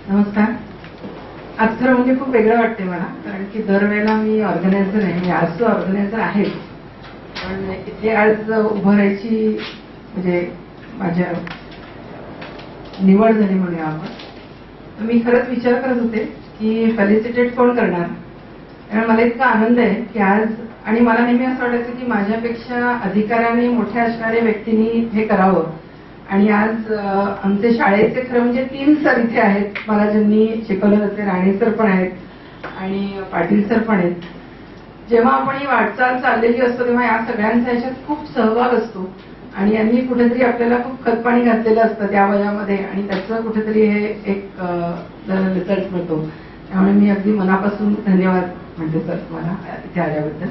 नमस्कार. आज खरं म्हणजे खूप वेगळं वाटते मला, कारण की दरवेळेला मी ऑर्गनायझर आहे, मी आज तो ऑर्गनायझर आहे, पण इथे आज उभं राहायची म्हणजे माझ्या निवड झाली म्हणूया आपण. तर मी खरंच विचार करत होते की फेलिसिटेट कोण करणार, कारण मला इतका आनंद आहे की आज, आणि मला नेहमी असं वाटायचं की माझ्यापेक्षा अधिकाराने मोठ्या असणाऱ्या व्यक्तींनी हे करावं. आणि आज आमचे शाळेचे खरं म्हणजे 3 सर इथे आहेत, मला ज्यांनी शिकवलं जाते. राणे सर पण आहेत आणि पाटील सर पण आहेत. जेव्हा आपण ही वाटचाल चाललेली असतो तेव्हा या सगळ्यांचा याच्यात खूप सहभाग असतो, आणि यांनी कुठेतरी आपल्याला खूप खतपाणी घातलेलं असतं त्या वयामध्ये, आणि त्याचं कुठेतरी हे एक रिझल्ट मिळतो. त्यामुळे मी अगदी मनापासून धन्यवाद म्हणते सर तुम्हाला इथे आल्याबद्दल.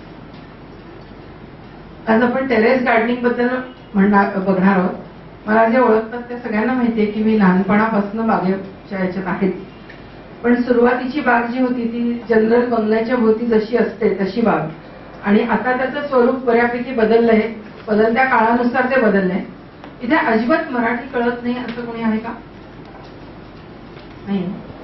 आज आपण टेरेस गार्डनिंग बद्दल बघणार आहोत. मला जे ओळखतात त्या सगळ्यांना माहितीये की मी लहानपणापासून बागेच्या याच्यात आहेच, पण सुरुवातीची बाग जी होती ती जनरल बंगल्याच्या भोवती जशी असते तशी बाग, आणि आता त्याचं स्वरूप बऱ्यापैकी बदललंय. बदलत्या काळानुसार ते बदललंय. इथे अजिबात मराठी कळत नाही असं कोणी आहे का? नाही.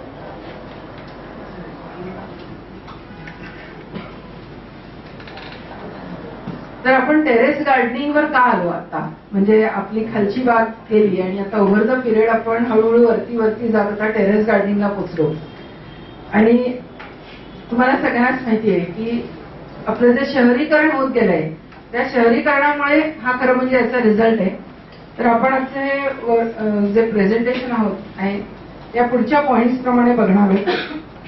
तर आपण टेरेस गार्डनिंग वर का आलो आता, म्हणजे आपली खालची बाग केली आणि आता ओव्हर द पिरियड आपण हळूहळू वरती जात आता टेरेस गार्डनिंगला पोहोचलो. आणि तुम्हाला सगळ्यांनाच माहिती आहे की आपलं जे शहरीकरण होत गेलंय त्या शहरीकरणामुळे हा खरं म्हणजे याचा रिझल्ट आहे. तर आपण आजचे जे प्रेझेंटेशन आहोत आहे या पुढच्या पॉइंट्स प्रमाणे बघणार आहोत.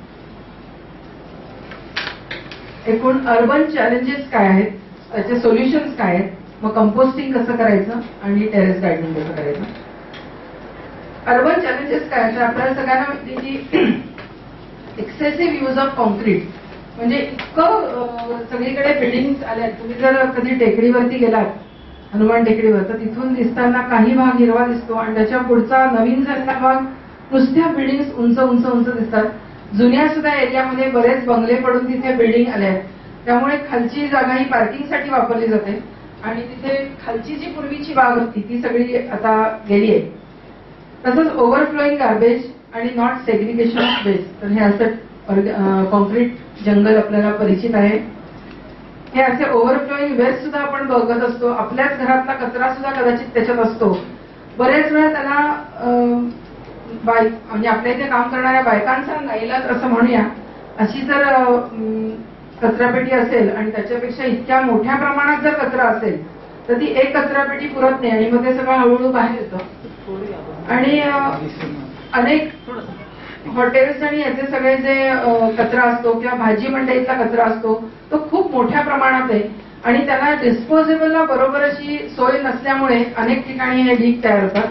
एकूण अर्बन चॅलेंजेस काय आहेत, त्याचे सोल्युशन्स काय आहेत, मग कंपोस्टिंग कसं करायचं आणि टेरेस गार्डनिंग कसं करायचं. अर्बन चॅलेंजेस काय, तर आपल्याला सगळ्यांना माहिती की एक्सेसिव्ह यूज ऑफ कॉन्क्रीट, म्हणजे इतकं सगळीकडे बिल्डिंग्स आल्यात. तुम्ही जर कधी टेकडीवरती गेलात, हनुमान टेकडीवर, तर तिथून दिसताना काही भाग हिरवा दिसतो आणि त्याच्या पुढचा नवीन झालेला भाग नुसत्या बिल्डिंग्स उंच उंच उंच दिसतात. जुन्या सुद्धा एरियामध्ये बरेच बंगले पडून तिथे बिल्डिंग आल्या आहेत. त्यामुळे खालची जागा ही पार्किंगसाठी वापरली जाते, आणि तिथे खालची जी पूर्वीची बाग होती ती सगळी आता गेली आहे. तसंच ओव्हरफ्लोईंग गार्बेज आणि नॉट सेग्रिगेशन ऑफ वेस्ट. तर हे असं कॉन्क्रीट जंगल आपल्याला परिचित आहे. हे असे ओव्हरफ्लोईंग वेस्ट सुद्धा आपण बघत असतो. आपल्याच घरातला कचरा सुद्धा कदाचित त्याच्यात असतो. बरेच वेळा त्याला म्हणजे आपल्या इथे काम करणाऱ्या बायकांचा नाईलाज असं म्हणूया, अशी जर कचरापेटी असेल आणि त्याच्यापेक्षा इतक्या मोठ्या प्रमाणात जर कचरा असेल तर ती एक कचरापेटी पुरत नाही, आणि मग ते सगळं हळूहळू बाहेर येतं. आणि अनेक हॉटेल्स आणि याचे सगळे जे कचरा असतो किंवा भाजी मंडईतला कचरा असतो तो खूप मोठ्या प्रमाणात आहे, आणि त्याला डिस्पोजेबलला बरोबर अशी सोय नसल्यामुळे अनेक ठिकाणी हे ढीग तयार होतात.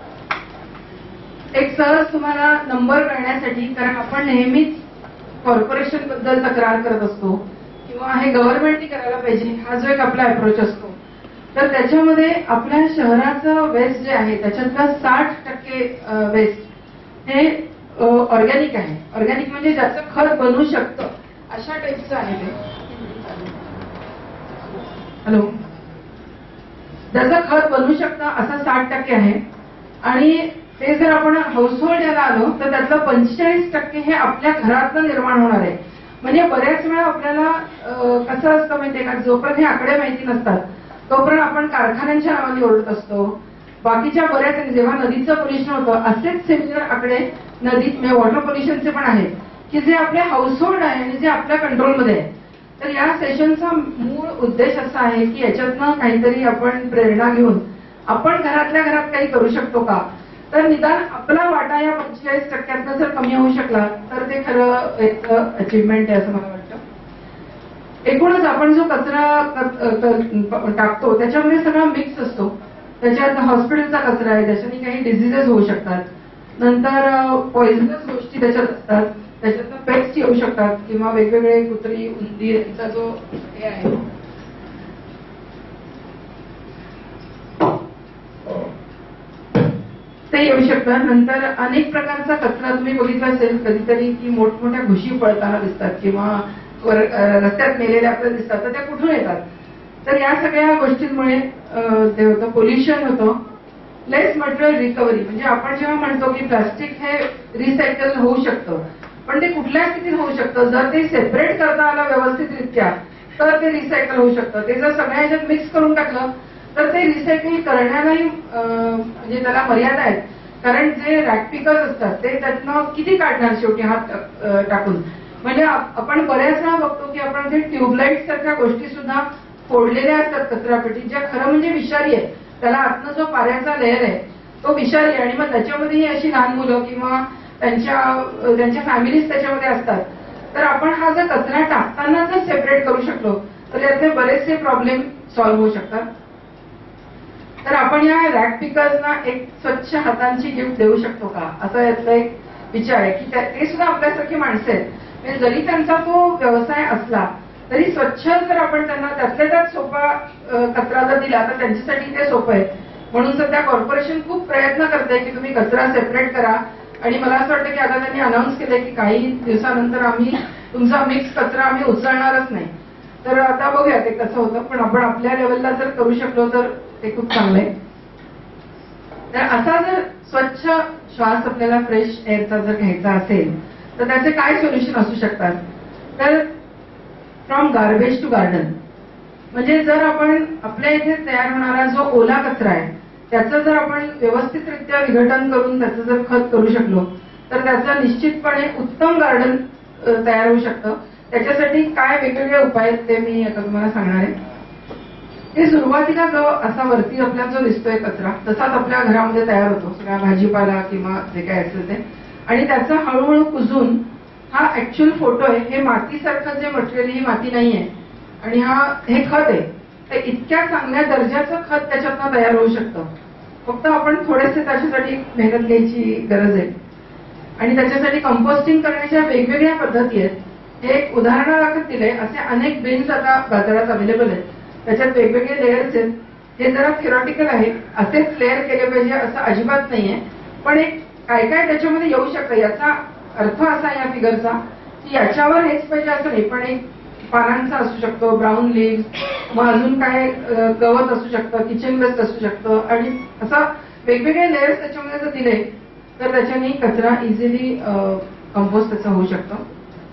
एक सहज तुम्हाला नंबर करण्यासाठी, कारण आपण नेहमीच कॉर्पोरेशन बद्दल तक्रार करत असतो किंवा हे गव्हर्नमेंटनी करायला पाहिजे, हा जो एक आपला अप्रोच असतो. तर त्याच्यामध्ये आपल्या शहराचं वेस्ट जे आहे त्याच्यातलं 60% वेस्ट हे ऑर्गॅनिक आहे. ऑर्गॅनिक म्हणजे ज्याचं खत बनू शकतं अशा टाईपचं आहे ते. हॅलो, ज्याचं खत बनू शकतं असं 60% आहे. आणि ते जर आपण हाऊसहोल्ड याला आलो तर त्यातलं 45% हे आपल्या घरातनं निर्माण होणार आहे. म्हणजे बऱ्याच वेळा आपल्याला कसं असतं माहितीये का, जोपर्यंत हे आकडे माहिती नसतात तोपर्यंत आपण कारखान्यांच्या नावाने ओरडत असतो. बाकीच्या बऱ्याच, जेव्हा नदीचं पोल्युशन होतं असेच सिमिलर आकडे नदीत म्हणजे वॉटर पोल्युशनचे पण आहेत की जे आपल्या हाऊसहोल्ड आहे आणि जे आपल्या कंट्रोलमध्ये आहे. तर या सेशनचा मूळ उद्देश असा आहे की याच्यातनं काहीतरी आपण प्रेरणा घेऊन आपण घरातल्या घरात काही करू शकतो का, तर निदान आपला वाटा या 45% जर कमी होऊ शकला तर ते खरं एक अचीवमेंट आहे असं मला वाटतं. एकूणच आपण जो कचरा टाकतो त्याच्यामध्ये सगळा मिक्स असतो. त्याच्यात हॉस्पिटलचा कचरा आहे, त्याच्याने काही डिझिजेस होऊ शकतात. नंतर पॉइझनस गोष्टी त्याच्यात असतात, त्याच्यातनं पेस्ट येऊ शकतात, किंवा वेगवेगळे कुत्री, उंदीर यांचा जो हे आहे ते येऊ शकतात. नंतर अनेक प्रकारचा कचरा तुम्ही बघितला असेल कधीतरी की मोठमोठ्या घुशी पळताना दिसतात किंवा रस्त्यात मेलेल्या आपल्याला दिसतात, तर त्या कुठून येतात. तर या सगळ्या गोष्टींमुळे ते होतं, पोल्युशन होतं. Less material recovery. म्हणजे आपण जेव्हा म्हणतो की प्लास्टिक हे रिसायकल होऊ शकतं, पण ते कुठल्या स्थितीत होऊ शकतं, जर ते सेपरेट करता आलं व्यवस्थितरित्या तर ते रिसायकल होऊ शकतं. ते जर सगळ्या ह्याच्यात मिक्स करून टाकलं तर ते रिसायकल करण्यालाही म्हणजे त्याला मर्यादा आहेत. कारण जे रॅक पिकर्स असतात ते त्यातनं किती काढणार शेवटी हात टाकून. म्हणजे आपण बऱ्याच वेळा बघतो की आपण जे ट्यूबलाईट सारख्या गोष्टी सुद्धा फोडलेल्या असतात कचरापेटीत, ज्या खरं म्हणजे विषारी आहे. त्याला आतनं जो पाऱ्याचा लेअर आहे तो विषारी आहे आणि मग त्याच्यामध्येही अशी लहान मुलं किंवा त्यांच्या फॅमिलीज त्याच्यामध्ये असतात. तर आपण हा जर कचरा टाकताना जर सेपरेट करू शकलो तर यातले बरेचसे प्रॉब्लेम सॉल्व्ह होऊ शकतात. तर आपण या रॅक पिकर्सना एक स्वच्छ हातांची गिफ्ट देऊ शकतो का, असा यातला एक विचार आहे की ते सुद्धा आपल्यासारखी माणसं आहेत. म्हणजे जरी त्यांचा तो व्यवसाय असला तरी स्वच्छ जर आपण त्यांना त्यातल्या त्यात सोपा कचरा जर दिला तर त्यांच्यासाठी ते सोपं आहे. म्हणून सध्या कॉर्पोरेशन खूप प्रयत्न करते की तुम्ही कचरा सेपरेट करा. आणि मला असं वाटतं की आता त्यांनी अनाऊन्स केलंय की काही दिवसानंतर आम्ही तुमचा मिक्स कचरा आम्ही उचलणारच नाही. तर आता बघूया ते कसं होतं, पण आपण आपल्या लेवलला जर करू शकलो तर ते खूप चांगलं आहे. तर असा जर स्वच्छ श्वास आपल्याला फ्रेश एअरचा जर घ्यायचा असेल तर त्याचे काय सोल्युशन असू शकतात. तर फ्रॉम गार्बेज टू गार्डन. म्हणजे जर आपण आपल्या इथे तयार होणारा जो ओला कचरा आहे त्याचं जर आपण व्यवस्थितरित्या विघटन करून त्याचं जर खत करू शकलो तर त्याचं निश्चितपणे उत्तम गार्डन तयार होऊ शकतं. त्याच्यासाठी काय वेगवेगळे उपाय आहेत ते मी आता तुम्हाला सांगणार आहे. ते सुरुवातीला जो असा वरती आपल्याला जो दिसतोय कचरा तसाच आपल्या घरामध्ये तयार होतो, सगळा भाजीपाला किंवा जे काय असेल ते, आणि त्याचा हळूहळू कुजून हा ऍक्च्युअल फोटो आहे. हे मातीसारखं जे मटेरियल ही माती नाहीये आणि हे खत आहे. तर इतक्या चांगल्या दर्जाचं खत त्याच्यातनं तयार होऊ शकतं. फक्त आपण थोडेसे त्याच्यासाठी मेहनत घ्यायची गरज आहे. आणि त्याच्यासाठी कंपोस्टिंग करण्याच्या वेगवेगळ्या पद्धती आहेत. हे एक उदाहरणादाखल दिलंय. असे अनेक बिन्स आता बाजारात अवेलेबल आहेत, त्याच्यात वेगवेगळे लेयर्स आहेत. हे जरा थिअरॉटिकल आहे, असेच लेअर केले पाहिजे असं अजिबात नाहीये, पण एक काय काय त्याच्यामध्ये येऊ शकतं. याचा अर्थ असा या फिगरचा की याच्यावर हेच पाहिजे असं नाही, पण एक पानांचा असू शकतो, ब्राऊन लिव्ह, मग अजून काय गवत असू शकतं, किचन वेस्ट असू शकतं, आणि असा वेगवेगळे लेयर्स त्याच्यामध्ये जर दिले तर त्याच्याने कचरा इझिली कंपोस्ट त्याचा होऊ शकतो.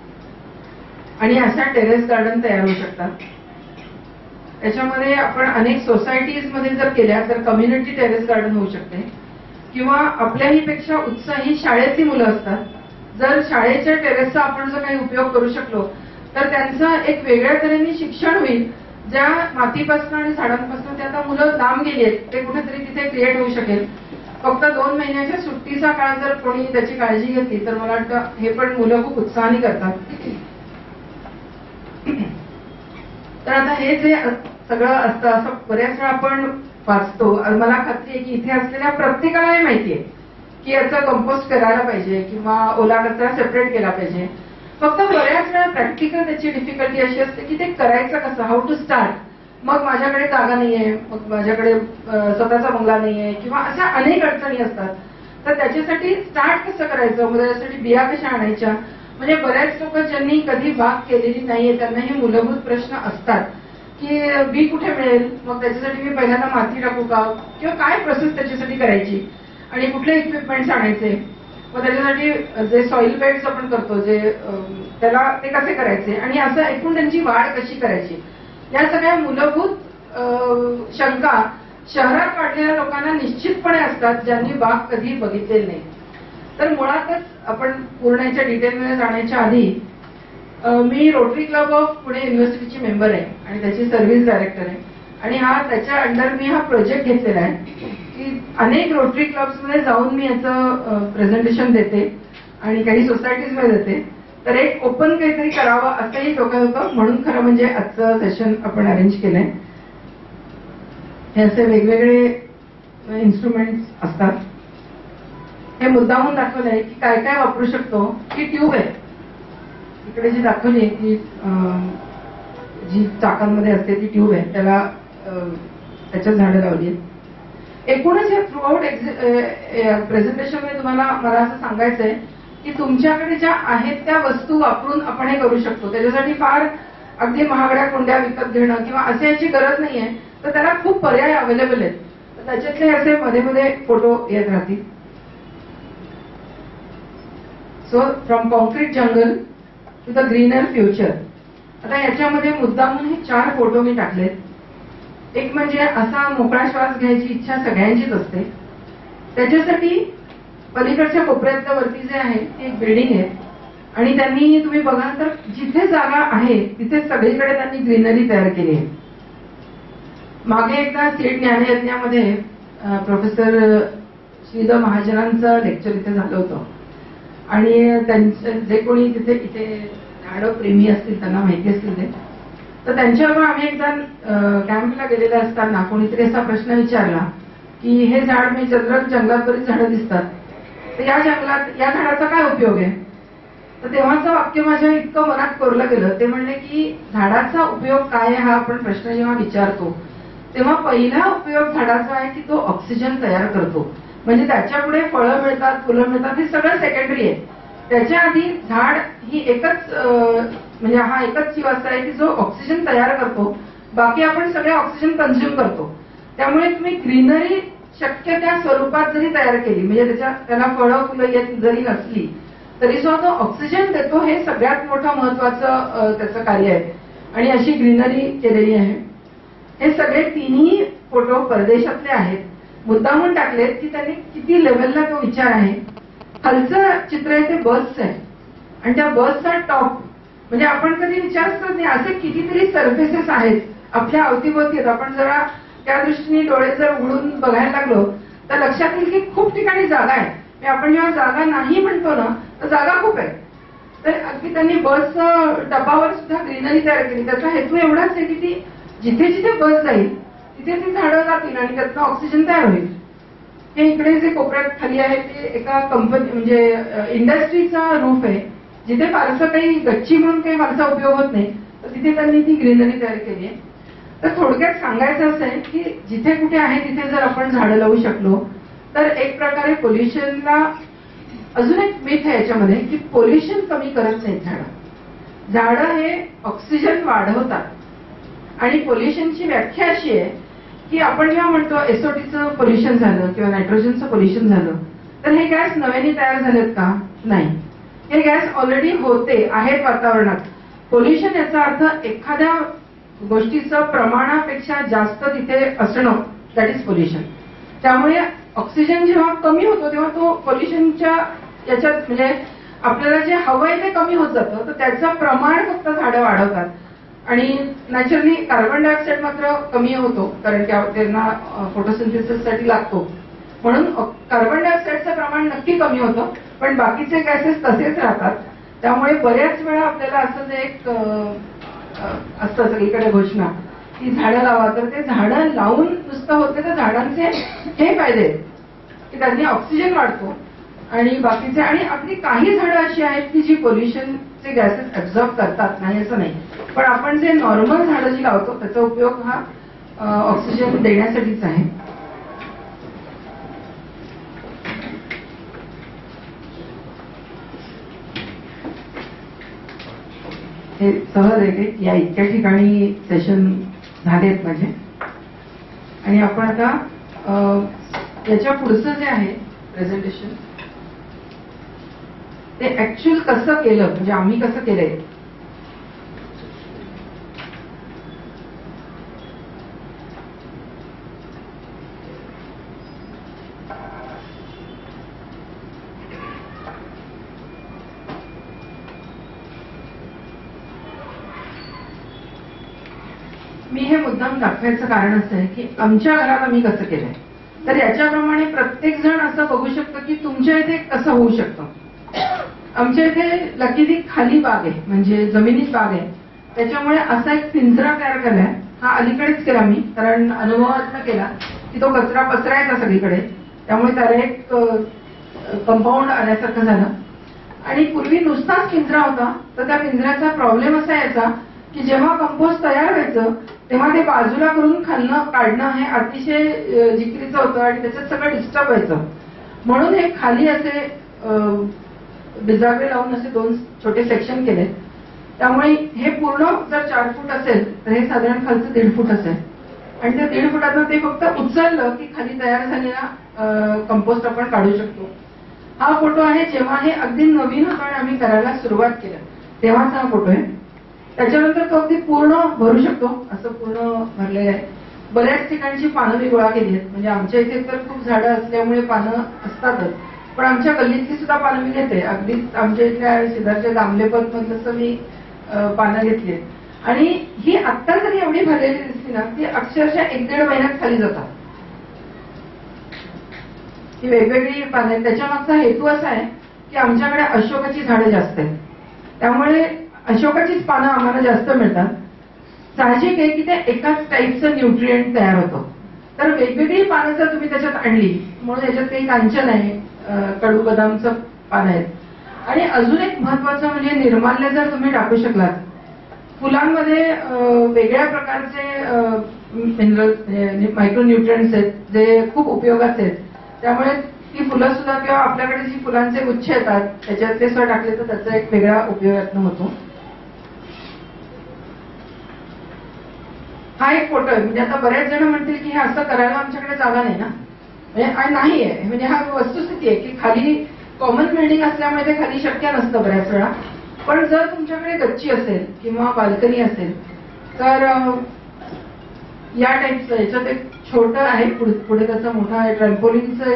आणि अशा टेरेस गार्डन तयार होऊ शकतात. त्याच्यामध्ये आपण अनेक सोसायटीज मध्ये जर केल्या तर कम्युनिटी टेरेस गार्डन होऊ शकते. किंवा आपल्याही पेक्षा उत्साही शाळेतली मुलं असतात, जर शाळेच्या टेरेसचा आपण जर काही उपयोग करू शकलो तर त्यांचं एक वेगळ्या तऱ्हेने शिक्षण होईल. ज्या मातीपासून आणि झाडांपासून ते आता मुलं लांब गेली आहेत ते कुठेतरी तिथे क्रिएट होऊ शकेल. फक्त 2 महिन्याच्या सुट्टीचा काळ जर कोणी त्याची काळजी घेतली तर मला वाटतं हे पण मुलं खूप उत्साहाने करतात. तर आता हे जे सगळं असतं असं बऱ्याच वेळा आपण वाचतो. मला खात्री आहे की इथे असलेल्या प्रत्येकाला हे माहिती आहे की याचा कंपोस्ट करायला पाहिजे किंवा ओला कचरा सेपरेट केला पाहिजे. फक्त बऱ्याच वेळा प्रॅक्टिकल त्याची डिफिकल्टी अशी असते की ते करायचं कसं, हाऊ टू स्टार्ट. मग माझ्याकडे जागा नाहीये, मग माझ्याकडे स्वतःचा बंगला नाहीये किंवा अशा अनेक अडचणी असतात. तर त्याच्यासाठी स्टार्ट कसं करायचं, मग त्याच्यासाठी बिया कशा आणायच्या. म्हणजे बऱ्याच लोक ज्यांनी कधी बाग केलेली नाहीये त्यांना हे मूलभूत प्रश्न असतात की बी कुठे मिळेल, मग त्याच्यासाठी मी पहिल्यांदा माती टाकू का, किंवा काय प्रोसेस त्याच्यासाठी करायची आणि कुठले इक्विपमेंट्स आणायचे, मग त्याच्यासाठी जे सॉइल बेड्स आपण करतो जे त्याला ते कसे करायचे, आणि असं एकूण त्यांची वाढ कशी करायची. या सगळ्या मूलभूत शंका शहरात वाढलेल्या लोकांना निश्चितपणे असतात ज्यांनी बाग कधी बघितलेली नाही. तर मुळातच आपण पूर्ण याच्या डिटेलमध्ये जाण्याच्या आधी मी रोटरी क्लब ऑफ पुणे युनिव्हर्सिटीची मेंबर आहे आणि त्याची सर्व्हिस डायरेक्टर आहे. आणि त्याच्या अंडर मी हा प्रोजेक्ट घेतलेला आहे की अनेक रोटरी क्लब्समध्ये जाऊन मी याचं प्रेझेंटेशन देते आणि काही सोसायटीजमध्ये देते. तर एक ओपन काहीतरी करावं असंही डोक्यात होतं, म्हणून खरं म्हणजे आजचं सेशन आपण अरेंज केलंय. हे असे वेगवेगळे इन्स्ट्रुमेंट्स असतात. हे मुद्दामून दाखवलंय की काय काय वापरू शकतो. ही ट्यूब आहे इकडे जी दाखवली की जी चाकांमध्ये असते ती ट्यूब आहे, त्याला त्याच्यात झाडं लावली आहेत. एकूणच हे थ्रू आउट प्रेझेंटेशन मध्ये तुम्हाला मला असं सांगायचंय की तुमच्याकडे ज्या आहेत त्या वस्तू वापरून आपण हे करू शकतो. त्याच्यासाठी फार अगदी महागड्या कुंड्या विकत घेणं किंवा असे याची गरज नाहीये. तर त्याला खूप पर्याय अवेलेबल आहेत. त्याच्यातले असे मध्ये मध्ये फोटो येत राहतील. So from concrete jungle to the greener future. आता याच्यामध्ये मुद्दामून हे 4 फोटो मी टाकलेत. एक म्हणजे असा मोकळा श्वास घ्यायची इच्छा सगळ्यांचीच असते. त्याच्यासाठी पलीकडच्या कोपऱ्यातल्या वरती जे आहे ती एक बिल्डिंग आहे आणि त्यांनी तुम्ही बघाल तर जिथे जागा आहे तिथे सगळीकडे त्यांनी ग्रीनरी तयार केली आहे. मागे एकदा सीड ज्ञान यज्ञामध्ये प्रोफेसर श्रीद महाजनांचं लेक्चर इथे झालं होतं आणि त्यांचं जे कोणी तिथे इथे झाडं प्रेमी असतील त्यांना माहिती असतील ते, तर त्यांच्यावर आम्ही एकदा कॅम्पला गेलेले असताना कोणीतरी असा प्रश्न विचारला की हे झाड मी जंगलात बरीच झाडं दिसतात, तर या जंगलात या झाडाचा काय उपयोग आहे. तर तेव्हाचं वाक्य माझ्या इतकं मनात कोरलं गेलं. ते म्हणले की झाडाचा उपयोग काय हा आपण प्रश्न जेव्हा विचारतो तेव्हा पहिला उपयोग झाडाचा आहे की तो ऑक्सिजन तयार करतो. म्हणजे त्याच्या पुढे फळं मिळतात, फुलं मिळतात, हे सगळं सेकंडरी आहे. त्याच्या आधी झाड ही एकच म्हणजे हा एकच जीव असा आहे की जो ऑक्सिजन तयार करतो. बाकी आपण सगळे ऑक्सिजन कन्झ्युम करतो. त्यामुळे तुम्ही ग्रीनरी शक्य त्या स्वरूपात जरी तयार केली म्हणजे त्याला फळं फुलं येत जरी नसली तरी सुद्धा तो ऑक्सिजन देतो. हे सगळ्यात मोठं महत्वाचं त्याचं कार्य आहे आणि अशी ग्रीनरी केलेली आहे. हे सगळे तिन्ही फोटो परदेशातले आहेत. मुद्दामून टाकलेत की त्यांनी किती लेवलला तो विचार आहे. खालचं चित्र आहे ते बसचं आहे आणि त्या बसचा टॉप म्हणजे आपण कधी विचारच करत नाही असे कितीतरी सर्फेसेस आहेत आपल्या अवतीभोवती. आपण जरा त्या दृष्टीने डोळे जर उघडून बघायला लागलो तर लक्षात येईल की खूप ठिकाणी जागा आहे. आपण जेव्हा जागा नाही म्हणतो ना तर जागा खूप आहे. तर अगदी त्यांनी बस डब्यावर सुद्धा ग्रीनरी तयार केली. त्याचा हेतू एवढाच आहे की ती जिथे जिथे बस जाईल तिथे ती झाडं जातील आणि त्यातनं ऑक्सिजन तयार होईल. हे इकडे जे कोपऱ्यात खाली आहे ते एका कंपनी म्हणजे इंडस्ट्रीचा रूफ आहे जिथे फारसं काही गच्ची म्हणून काही फारसा उपयोग होत नाही, तर तिथे त्यांनी ती ग्रीनरी तयार केली आहे. तर थोडक्यात सांगायचं असं आहे की जिथे कुठे आहे तिथे जर आपण झाडं लावू शकलो तर एक प्रकारे पोल्युशनला अजून एक मिथ आहे याच्यामध्ये की पोल्युशन कमी करत नाहीत झाडं. झाडं हे ऑक्सिजन वाढवतात आणि पोल्युशनची व्याख्या अशी आहे की आपण जेव्हा म्हणतो एसओटीचं पोल्युशन झालं किंवा नायट्रोजनचं पोल्युशन झालं तर हे गॅस नव्याने तयार झालेत का? नाही. हे गॅस ऑलरेडी होते आहेत वातावरणात. पोल्युशन याचा अर्थ एखाद्या गोष्टीचं प्रमाणापेक्षा जास्त तिथे असणं, दॅट इज पोल्युशन. त्यामुळे ऑक्सिजन जेव्हा कमी होतो तेव्हा तो पोल्युशनच्या याच्यात म्हणजे आपल्याला जे हवंय ते कमी होत जातं. तर त्याचं प्रमाण फक्त झाडं वाढवतात आणि नॅचरली कार्बन डायऑक्साईड मात्र कमी होतो कारण त्यांना फोटोसिंथेसिससाठी लागतो. म्हणून कार्बन डायऑक्साईडचं प्रमाण नक्की कमी होतं पण बाकीचे गॅसेस तसेच राहतात. त्यामुळे बऱ्याच वेळा आपल्याला असं जे एक असतं सगळीकडे घोषणा की झाडं लावा, तर ते झाडं लावून नुसतं होते तर झाडांचे हे फायदे की त्यांनी ऑक्सिजन वाढतो आणि बाकीचे आणि आपली काही झाडं अशी आहेत की जी पोल्युशनचे गॅसेस ऍब्झॉर्ब करतात, नाही असं नाही. पण आपण जे नॉर्मल झाडं जी लावतो त्याचा उपयोग हा ऑक्सिजन देण्यासाठीच आहे. हे सहज आहे की या इतक्या ठिकाणी सेशन झालेत माझे आणि आपण आता याच्या पुढचं जे आहे प्रेझेंटेशन ते ऍक्च्युअल कसं केलं म्हणजे आम्ही कसं केलंय. मी हे मुद्दाम दाखवायचं कारण असं आहे की आमच्या घरात आम्ही कसं केलंय. तर याच्याप्रमाणे प्रत्येक जण असं बघू शकतं की तुमच्या इथे कसं होऊ शकतं. आमच्या इथे लकीली खाली बाग आहे म्हणजे जमिनीत बाग आहे. त्याच्यामुळे असा एक पिंजरा तयार केलाय. हा अलीकडेच केला मी कारण अनुभवातनं केला की तो कचरा पसरायचा सगळीकडे. त्यामुळे त्याला एक कंपाऊंड आल्यासारखं झालं. आणि पूर्वी नुसताच पिंजरा होता तर त्या पिंजऱ्याचा प्रॉब्लेम असा यायचा की जेव्हा कंपोस्ट तयार व्हायचं तेव्हा ते बाजूला करून खालनं काढणं हे अतिशय जिकिरीचं होतं आणि त्याच्यात सगळं डिस्टर्ब व्हायचं. म्हणून हे खाली असे बिजागरे लावून असे 2 छोटे सेक्शन केले. त्यामुळे हे पूर्ण जर 4 फूट असेल तर हे साधारण खालचं 1.5 फूट असेल आणि त्या 1.5 फुटातनं ते फक्त उचललं की खाली तयार झालेला कंपोस्ट आपण काढू शकतो. हा फोटो आहे जेव्हा हे अगदी नवीन होतं आणि आम्ही करायला सुरुवात केलं तेव्हाचा हा फोटो आहे. त्याच्यानंतर तो अगदी पूर्ण भरू शकतो, असं पूर्ण भरलेलं आहे. बऱ्याच ठिकाणची पानं मी गोळा केली आहेत, म्हणजे आमच्या इथे तर खूप झाडं असल्यामुळे पानं असतातच, पण आमच्या गल्लीतली सुद्धा पानं मी घेते. अगदी आमच्या इथल्या शेजारच्या दामलेपत मधलं मी पानं घेतली आहेत. आणि ही आत्ता जरी एवढी भरलेली दिसली ना ती अक्षरशः 1-1.5 महिन्यात खाली जातात. ही वेगवेगळी पानं आहेत. त्याच्या मागचा हेतू असा आहे की आमच्याकडे अशोकाची झाडं जास्त आहेत, त्यामुळे अशोकाचीच पानं आम्हाला जास्त मिळतात. साहजिक आहे की ते एकाच टाईपचं न्यूट्रिएंट तयार होतं. तर वेगवेगळी पानं जर तुम्ही त्याच्यात आणली, म्हणून याच्यात काही कांचन आहे, कडू बदामचं पान आहेत. आणि अजून एक महत्वाचं म्हणजे निर्माल्य जर तुम्ही टाकू शकलात. फुलांमध्ये वेगळ्या प्रकारचे मिनरल मायक्रोन्यूट्रिएंट्स आहेत जे खूप उपयोगाचे आहेत. त्यामुळे ती फुलं सुद्धा किंवा आपल्याकडे जी फुलांचे गुच्छ येतात त्याच्यात ते सुद्धा टाकले तर त्याचा एक वेगळा उपयोग होतो. हा एक फोटो आहे. म्हणजे आता बऱ्याच जण म्हणतील की हे असं करायला आमच्याकडे जागा नाही ना, म्हणजे नाही आहे. म्हणजे हा वस्तुस्थिती आहे की खाली कॉमन बिल्डिंग असल्यामुळे ते खाली शक्य नसतं बऱ्याच वेळा. पण जर तुमच्याकडे गच्ची असेल किंवा बाल्कनी असेल तर या टाईपचं याच्यात एक छोटं आहे, पुढे त्याचा मोठा आहे ट्रॅम्पोलिनचं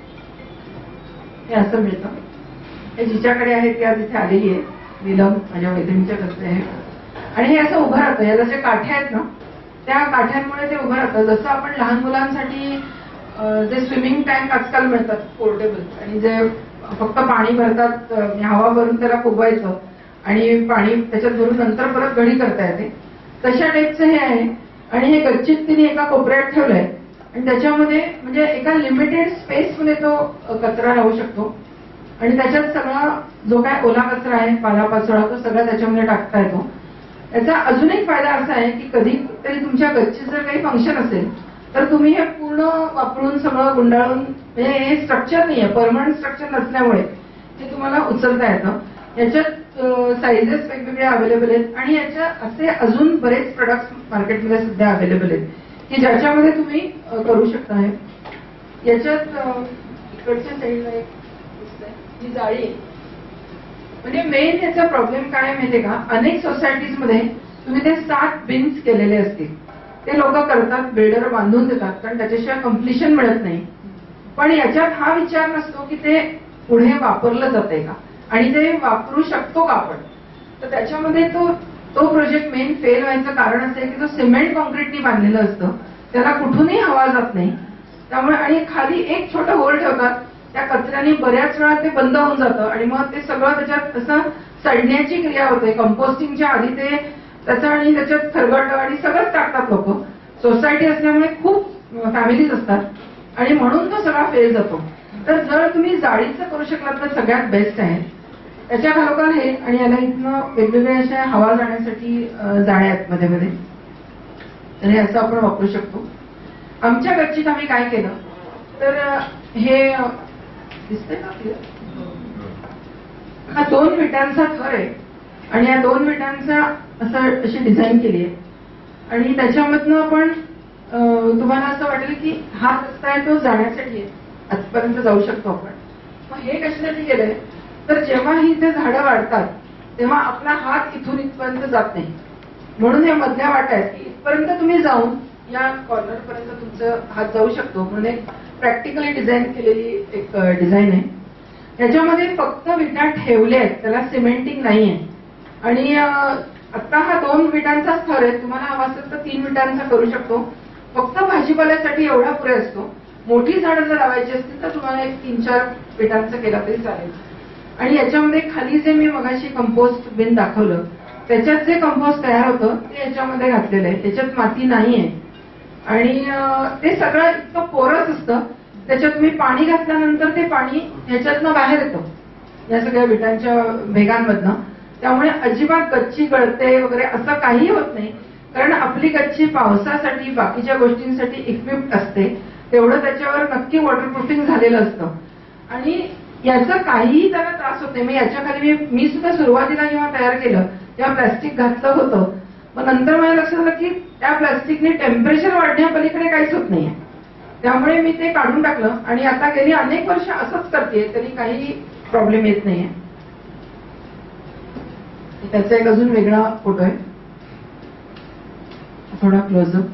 हे असं मिळतं. हे जिच्याकडे आहे त्या तिथे आलेली आहे, नीलम माझ्या मैत्रिणीच्या कसं आहे. आणि हे असं उभं राहतं, या जसे काठ्या आहेत ना त्या काठ्यांमुळे ते उभं राहतं. जसं आपण लहान मुलांसाठी जे स्विमिंग टँक आजकाल मिळतात पोर्टेबल, आणि जे फक्त पाणी भरतात, हवा भरून त्याला फुगवायचं आणि पाणी त्याच्यात भरून नंतर परत घडी करता येते, तशा टाईपचं हे आहे. आणि हे गच्चीत तिने एका कोपऱ्यात ठेवलंय आणि त्याच्यामध्ये म्हणजे एका लिमिटेड स्पेस मध्ये तो कचरा राहू शकतो. आणि त्याच्यात सगळा जो काय ओला कचरा आहे, पालापाचोळा, तो सगळा त्याच्यामध्ये टाकता येतो. याचा अजून एक फायदा असा आहे की कधी तरी तुमच्या गच्चीत जर काही फंक्शन असेल तर तुम्ही हे पूर्ण वापरून सगळं गुंडाळून, म्हणजे हे स्ट्रक्चर नाहीये, परमनंट स्ट्रक्चर नसल्यामुळे हे तुम्हाला उचलता येतं. याच्यात साईजेस वेगवेगळे अवेलेबल आहेत आणि याच्या असे अजून बरेच प्रोडक्ट्स मार्केटमध्ये सध्या अवेलेबल आहेत की ज्याच्यामध्ये तुम्ही करू शकता. याच्यात इकडच्या साईडला एक ही जाळी आहे. म्हणजे मेन याचा प्रॉब्लेम काय आहे माहितीये का, अनेक सोसायटीज मध्ये तुम्ही ते 7 बिन्स केलेले असतील, ते लोक करतात, बिल्डर बांधून देतात कारण त्याच्याशिवाय कम्प्लिशन मिळत नाही. पण याच्यात हा विचार नसतो की ते पुढे वापरलं जातंय का आणि ते वापरू शकतो का आपण. तर त्याच्यामध्ये तो प्रोजेक्ट मेन फेल व्हायचं कारण असं आहे की तो सिमेंट कॉन्क्रीटनी बांधलेलं असतं, त्याला कुठूनही हवा जात नाही. त्यामुळे आणि खाली एक छोटं होल ठेवतात, त्या कचऱ्याने बऱ्याच वेळा ते बंद होऊन जातं आणि मग ते सगळं त्याच्यात असं सडण्याची क्रिया होते. कंपोस्टिंगच्या आधी ते त्याचं आणि त्याच्यात खरगट आणि सगळंच टाकतात लोक. सोसायटी असल्यामुळे खूप फॅमिलीज असतात आणि म्हणून तो सगळा फेल जातो. तर जर तुम्ही जाळीचं करू शकलात तर सगळ्यात बेस्ट आहे. त्याच्या खालोखाल हे आणि याला इथनं वेगवेगळ्या अशा हवा जाण्यासाठी जाळ्या आहेत मध्ये मध्ये, तर हे असं आपण वापरू शकतो. आमच्या गच्चीत आम्ही काय केलं तर हे दिसतंय का, हा 2 विटांचा थर आहे आणि या 2 विटांचा अशी डिझाईन केली आहे. आणि त्याच्यामधनं आपण तुम्हाला असं वाटेल की हा रस्ता आहे तो जाण्यासाठी आहे, आजपर्यंत जाऊ शकतो आपण. मग हे कशासाठी केलंय तर जेव्हा ही ते झाडं वाढतात तेव्हा आपला हात इथून इथपर्यंत जात नाही, म्हणून हे मधल्या वाटा आहेत की इथपर्यंत तुम्ही जाऊन या कॉर्नर पर्यंत तुमचा हात जाऊ शकतो. म्हणून एक प्रॅक्टिकली डिझाईन केलेली एक डिझाईन आहे. याच्यामध्ये फक्त विटा ठेवल्या आहेत, त्याला सिमेंटिंग नाहीये. आणि आता हा 2 विटांचा थर आहे, तुम्हाला हवा असेल तर 3 विटांचा करू शकतो. फक्त भाजीपाल्यासाठी एवढा पुरे असतो. मोठी झाडं जर लावायची असतील तर तुम्हाला एक 3-4 विटांचा केला तरी चालेल. आणि याच्यामध्ये खाली जे मी मगाशी कंपोस्ट बिन दाखवलं त्याच्यात जे कंपोस्ट तयार होतं ते याच्यामध्ये घातलेलं आहे. त्याच्यात माती नाहीये आणि ते सगळं इतकं पोरस असतं, त्याच्यात मी पाणी घातल्यानंतर ते पाणी ह्याच्यातनं बाहेर येतं या सगळ्या विटांच्या भेगांमधनं. त्यामुळे अजिबात गच्ची गळते वगैरे असं काही होत नाही, कारण आपली गच्ची पावसासाठी बाकीच्या गोष्टींसाठी इक्विप्ड असते. तेवढं त्याच्यावर नक्की वॉटरप्रूफिंग झालेलं असतं आणि याचा काहीही त्याला त्रास होत नाही. मग याच्या खाली मी सुद्धा सुरुवातीला जेव्हा तयार केलं तेव्हा प्लॅस्टिक घातलं होतं, मग नंतर माझ्या लक्षात आलं की त्या प्लास्टिकने टेम्परेचर वाढण्यापलीकडे काहीच होत नाहीये. त्यामुळे मी ते काढून टाकलं आणि आता गेली अनेक वर्ष असंच करते, तरी काही प्रॉब्लेम येत नाहीये. त्याचा एक अजून वेगळा फोटो आहे, थोडा क्लोजअप.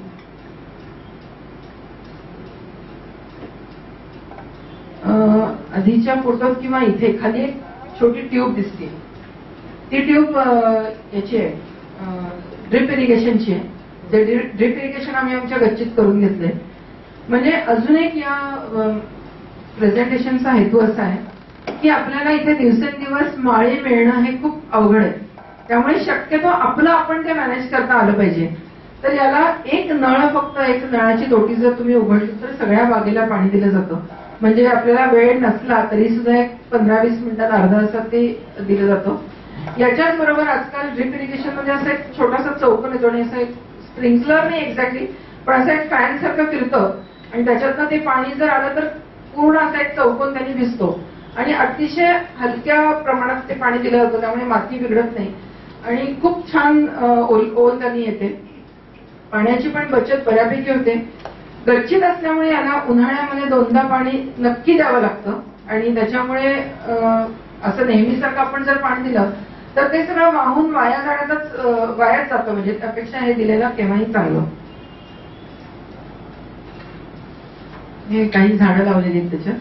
आधीच्या फोटोत किंवा इथे खाली एक छोटी ट्यूब दिसते. ती ट्यूब याची आहे, ड्रिप इरिगेशनची आहे. जे ड्रिप इरिगेशन आम्ही आमच्या गच्चीत करून घेतलंय. म्हणजे अजून एक या प्रेझेंटेशनचा हेतू असा आहे की आपल्याला इथे दिवसेंदिवस माळी मिळणं हे खूप अवघड आहे. त्यामुळे शक्यतो आपलं आपण ते मॅनेज करता आलं पाहिजे. तर याला एक नळ, फक्त एक नळाची तोटी जर तुम्ही उघडली तर सगळ्या बागेला पाणी दिलं जातं. म्हणजे आपल्याला वेळ नसला तरी सुद्धा एक 15-20 मिनिटात, अर्धा तासात ते दिलं जातं. याच्याच बरोबर आजकाल ड्रिप इरिगेशन मध्ये असं एक छोटासा चौकोन येतो आणि असं एक स्प्रिंकलर नाही एक्झॅक्टली, पण असं एक फॅन सारखं फिरतं आणि त्याच्यातनं ते पाणी जर आलं तर पूर्ण असा एक चौकोन त्यांनी दिसतो आणि अतिशय हलक्या प्रमाणात ते पाणी दिलं जातं. त्यामुळे माती बिघडत नाही आणि खूप छान ओल त्यांनी येते. पाण्याची पण बचत बऱ्यापैकी होते. गच्चीत असल्यामुळे याला उन्हाळ्यामध्ये 2दा पाणी नक्की द्यावं लागतं आणि त्याच्यामुळे असं नेहमीसारखं आपण जर पाणी दिलं तर ते सगळं वाहून वायाच जातं. म्हणजे त्यापेक्षा हे दिलेलं केव्हाही चांगलं. हे काही झाडं लावलेली आहेत त्याच्यात.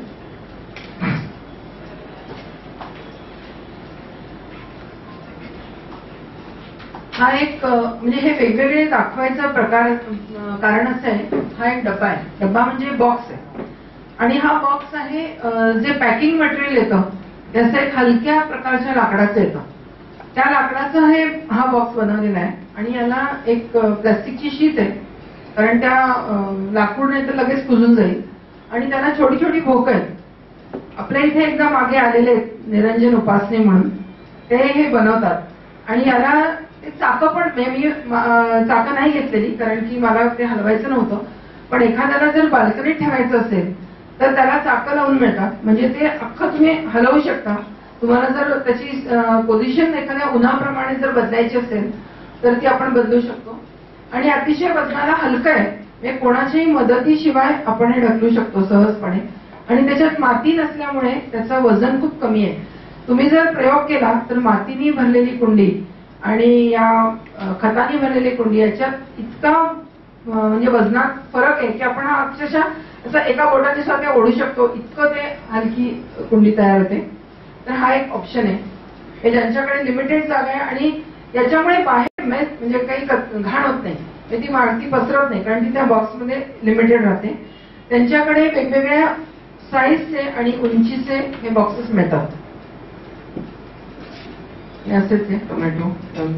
हा एक म्हणजे हे वेगवेगळे दाखवायचं कारण असं आहे. हा एक डब्बा आहे. डब्बा म्हणजे बॉक्स आहे आणि हा बॉक्स आहे जे पॅकिंग मटेरियल येतं त्याचं एक हलक्या प्रकारच्या लाकडाचं येतं. त्या लाकडाचं हा बॉक्स बनवलेला आहे आणि याला एक प्लास्टिकची शीट आहे, कारण त्या लाकूड नाही तर लगेच कुजून जाईल. आणि त्याला छोटी छोटी भोकं आहेत. आपल्या इथे एकदा मागे आलेले निरंजन उपासने म्हणून ते हे बनवतात आणि याला चाकं पण, मी चाकं नाही घेतलेली कारण की मला ते हलवायचं नव्हतं. पण एखाद्याला जर बाल्कनीत ठेवायचं असेल तर त्याला चाकं लावून मिळतात. म्हणजे ते अख्खं तुम्ही हलवू शकता. तुम्हाला जर त्याची पोझिशन एखाद्या उन्हाप्रमाणे जर बदलायची असेल तर ती आपण बदलू शकतो आणि अतिशय बदलायला हलकं आहे. म्हणजे कोणाच्याही मदतीशिवाय आपण हे ढकलू शकतो सहजपणे आणि त्याच्यात माती नसल्यामुळे त्याचं वजन खूप कमी आहे. तुम्ही जर प्रयोग केला तर मातीने भरलेली कुंडी आणि या खताने भरलेली कुंडी याच्यात इतका म्हणजे वजनात फरक आहे की आपण हा अक्षरशः असं एका बोटाच्या साथ ओढू शकतो, इतकं ते हलकी कुंडी तयार होते. तर हा एक ऑप्शन आहे. हे ज्यांच्याकडे लिमिटेड जागा आहे आणि याच्यामुळे बाहेर मेस म्हणजे काही घाण होत नाही, ती माती पसरत नाही कारण ती त्या बॉक्समध्ये लिमिटेड राहते. त्यांच्याकडे वेगवेगळ्या साईजचे आणि उंचीचे हे बॉक्सेस मिळतात. असेच आहे टोमॅटो.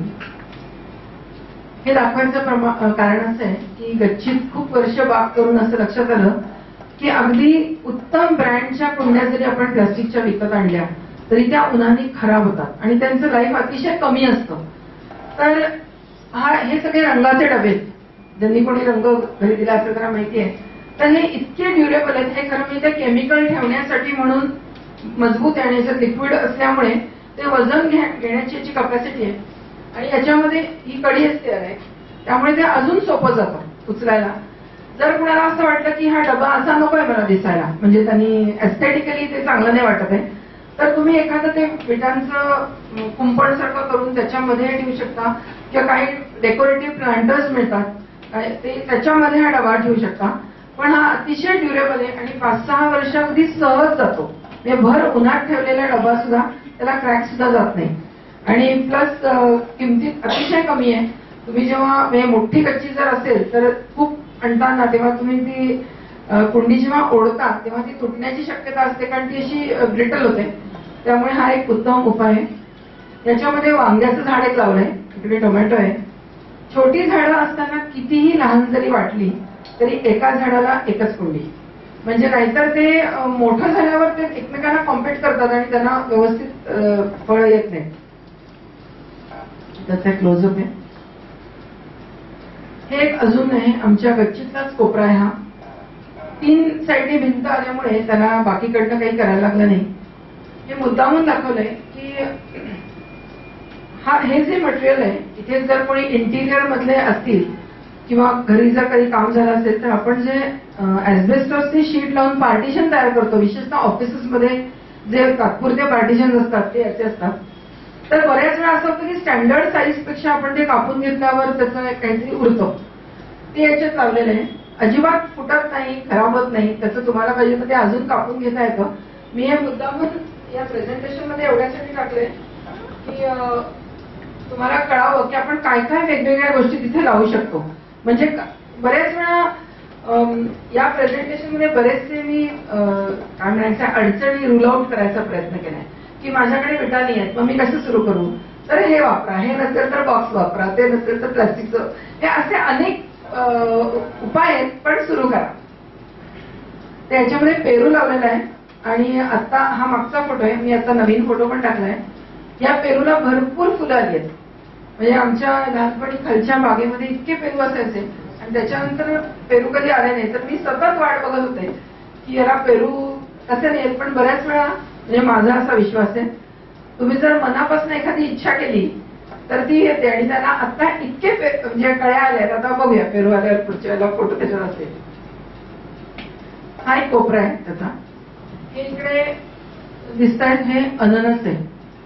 हे दाखवायचं कारण असं आहे की गच्चीत खूप वर्ष बाग करून असं लक्षात आलं की अगदी उत्तम ब्रँडच्या कुंड्या जरी आपण प्लास्टिकच्या विकत आणल्या तरी त्या उन्हाने खराब होतात आणि त्यांचं लाईफ अतिशय कमी असतं. तर हे सगळे रंगाचे डबे, ज्यांनी कोणी रंग घरी दिला असेल त्यांना माहिती आहे. तर हे इतके ड्युरेबल आहेत. हे खरं म्हणजे केमिकल ठेवण्यासाठी म्हणून मजबूत आहे आणि याच्यात लिक्विड असल्यामुळे ते वजन घेण्याची याची कपॅसिटी आहे आणि याच्यामध्ये ही कडी असते आहे त्यामुळे ते अजून सोपं जातं उचलायला. जर कुणाला असं वाटलं की हा डबा असा नकोय मला दिसायला, म्हणजे त्यांनी एस्थेटिकली ते चांगलं नाही वाटत आहे, तर तुम्ही एखादं ते विटांचं कुंपण सारखं करून त्याच्यामध्ये ठेवू शकता किंवा काही डेकोरेटिव्ह प्लांटर्स मिळतात ते त्याच्यामध्ये हा डबा ठेवू शकता. पण हा अतिशय ड्युरेबल आहे आणि 5-6 वर्ष अगदी सहज जातो. म्हणजे भर उन्हात ठेवलेला डबा सुद्धा त्याला क्रॅक सुद्धा जात नाही आणि प्लस किमतीत अतिशय कमी आहे. तुम्ही जेव्हा मोठी गच्ची जर असेल तर खूप आणताना तेव्हा तुम्ही ती कुंडी जेव्हा ओढता तेव्हा ती तुटण्याची शक्यता असते कारण ती अशी ब्रिटल होते. त्यामुळे हा एक उत्तम उपाय आहे. याच्यामध्ये वांग्याचं झाड एक लावलंय, इकडे टोमॅटो आहे. छोटी झाडं असताना कितीही लहान जरी वाटली तरी एका झाडाला एकच कुंडी, म्हणजे नाहीतर ते मोठं झाल्यावर ते एकमेकांना कॉम्पीट करतात आणि त्यांना व्यवस्थित फळ येत नाही. त्याचा क्लोजअप आहे. हे एक अजून आहे, आमच्या गच्चीतलाच कोपरा आहे हा. 3 साईडने भिंत आल्यामुळे त्याला बाकीकडनं काही करायला लागलं नाही. हे मुद्दामून दाखवलंय की हे जे मटेरियल आहे इथे जर कोणी इंटिरियर मधले असतील किंवा घरी जर काही काम झालं असेल तर आपण जे ऍस्बेस्टॉसची शीट लावून पार्टिशन तयार करतो, विशेषतः ऑफिसेसमध्ये जे तात्पुरते पार्टिशन असतात ते असे असतात. तर बऱ्याच वेळा असं होतं की स्टँडर्ड साईज पेक्षा आपण ते कापून घेतल्यावर त्याचं काहीतरी उरतं. ते याच्यात लावलेलं आहे, अजिबात फुटत नाही, खराब होत नाही. त्याचं तुम्हाला पाहिजे तर ते अजून कापून घेता येतं. मी हे मुद्दामून या प्रेझेंटेशन मध्ये एवढ्यासाठी टाकले की तुम्हाला कळावं की आपण काय काय वेगवेगळ्या गोष्टी तिथे लावू शकतो. म्हणजे बऱ्याच वेळा या प्रेझेंटेशन मध्ये बरेचसे मी काय म्हणायचं अडचणी रूल आउट करायचा प्रयत्न केलाय की माझ्याकडे विटा नाही आहेत, मग मी कसं सुरू करू. तर हे वापरा, हे नसेल तर बॉक्स वापरा, ते नसेल तर प्लास्टिकचं, हे असे अनेक उपाय आहेत, पण सुरू करा. तर याच्यामध्ये पेरू लावलेला आहे आणि आता हा मागचा फोटो आहे, मी आता नवीन फोटो पण टाकलाय. या पेरूला भरपूर फुलं आली आहेत. म्हणजे आमच्या लहानपणी खालच्या बागेमध्ये इतके पेरू असायचे आणि त्याच्यानंतर पेरू कधी आले नाही. तर मी सतत वाट बघत होते की याला पेरू कसे नाही. पण बऱ्याच वेळा म्हणजे माझा असा विश्वास आहे, तुम्ही जर मनापासून एखादी इच्छा केली तर ती येते. आणि त्याला आता इतके म्हणजे कळ्या आल्यात. आता बघूया पेरू आल्यावर पुढच्या वेळेला फोटो त्याच्यात असेल. हा एक कोपरा आहे त्याचा. हे इकडे दिसत आहेत, हे अननस आहे.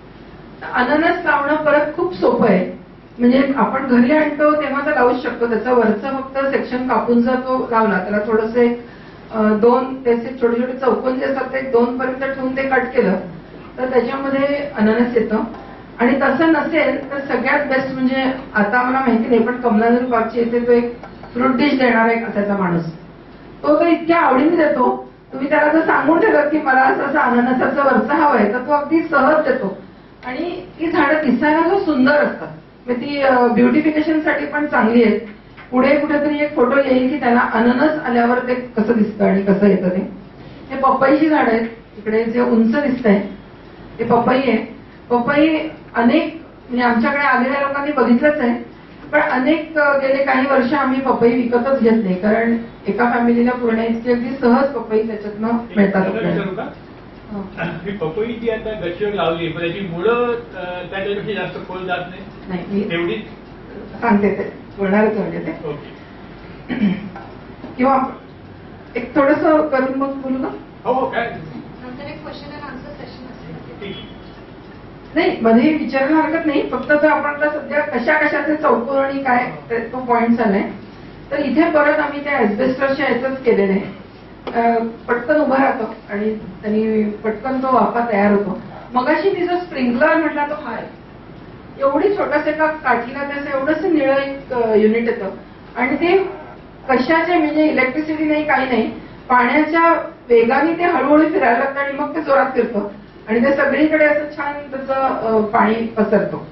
अननस लावणं परत खूप सोपं आहे. म्हणजे आपण घरी आणतो तेव्हा तर लावूच शकतो. त्याचं वरचं फक्त सेक्शन कापून जर तो लावला, त्याला थोडंसं दोन त्याचे छोटे छोटे चौकोन जे असतात ते 2 पर्यंत ठेवून ते कट केलं तर त्याच्यामध्ये अननस येतं. आणि तसं नसेल तर सगळ्यात बेस्ट म्हणजे आता मला माहिती नाही पण कमलानगर पार्कची येथे तो एक फ्रूट डिश देणारा एक असायचा माणूस. तो इतक्या आवडीने देतो. तुम्ही त्याला जर सांगून ठेवलं की मला असं अननसाचं वरचं हवं आहे तर तो अगदी सहज देतो. आणि ती झाडं दिसायला जो सुंदर असतात, ती ब्युटिफिकेशनसाठी पण चांगली आहेत. पुढे कुठेतरी एक फोटो येईल की त्याला अननस आल्यावर ते कसं दिसतं आणि कसं येतं ते. हे पपईची झाड आहेत. इकडे जे उंच दिसत आहे ते पपई आहे. पपई अनेक म्हणजे आमच्याकडे आलेल्या लोकांनी बघितलंच आहे. पण अनेक गेले काही वर्ष आम्ही पपई विकतच घेत नाही, कारण एका फॅमिलीला पूर्ण इतकी अगदी सहज पपई त्याच्यातनं मिळतात आपल्याला. ही पपई जी आता गच्चीवर लावली पण त्याची मुळं त्याच्यापेक्षा जास्त खोल जात नाही. एवढी सांगते ते बोलणारच म्हणजे ते. किंवा एक थोडस करून मग बोलू का? हो काय क्वेश्चन अँड आन्सर सेशन असेल. नाही मध्ये विचारायला हरकत नाही. फक्त तर आपण सध्या कशा कशाचे चौकोन आणि काय तो पॉइंट आलाय. तर इथे परत आम्ही त्या ऍस्बेस्टसच्या याच केलेलं आहे. पटकन उभा राहतो आणि त्यांनी पटकन तो वाफा तयार होतो. मगाशी मी जो स्प्रिंकलर म्हटला तो हा आहे. एवढी छोट्याशा एका काठीला त्याचं एवढंच निळं एक युनिट येतं आणि ते कशाचे म्हणजे इलेक्ट्रिसिटी नाही काही नाही, पाण्याच्या वेगाने ते हळूहळू फिरायला लागतं आणि मग ते जोरात फिरतं आणि ते सगळीकडे असं छान त्याचं पाणी पसरतो.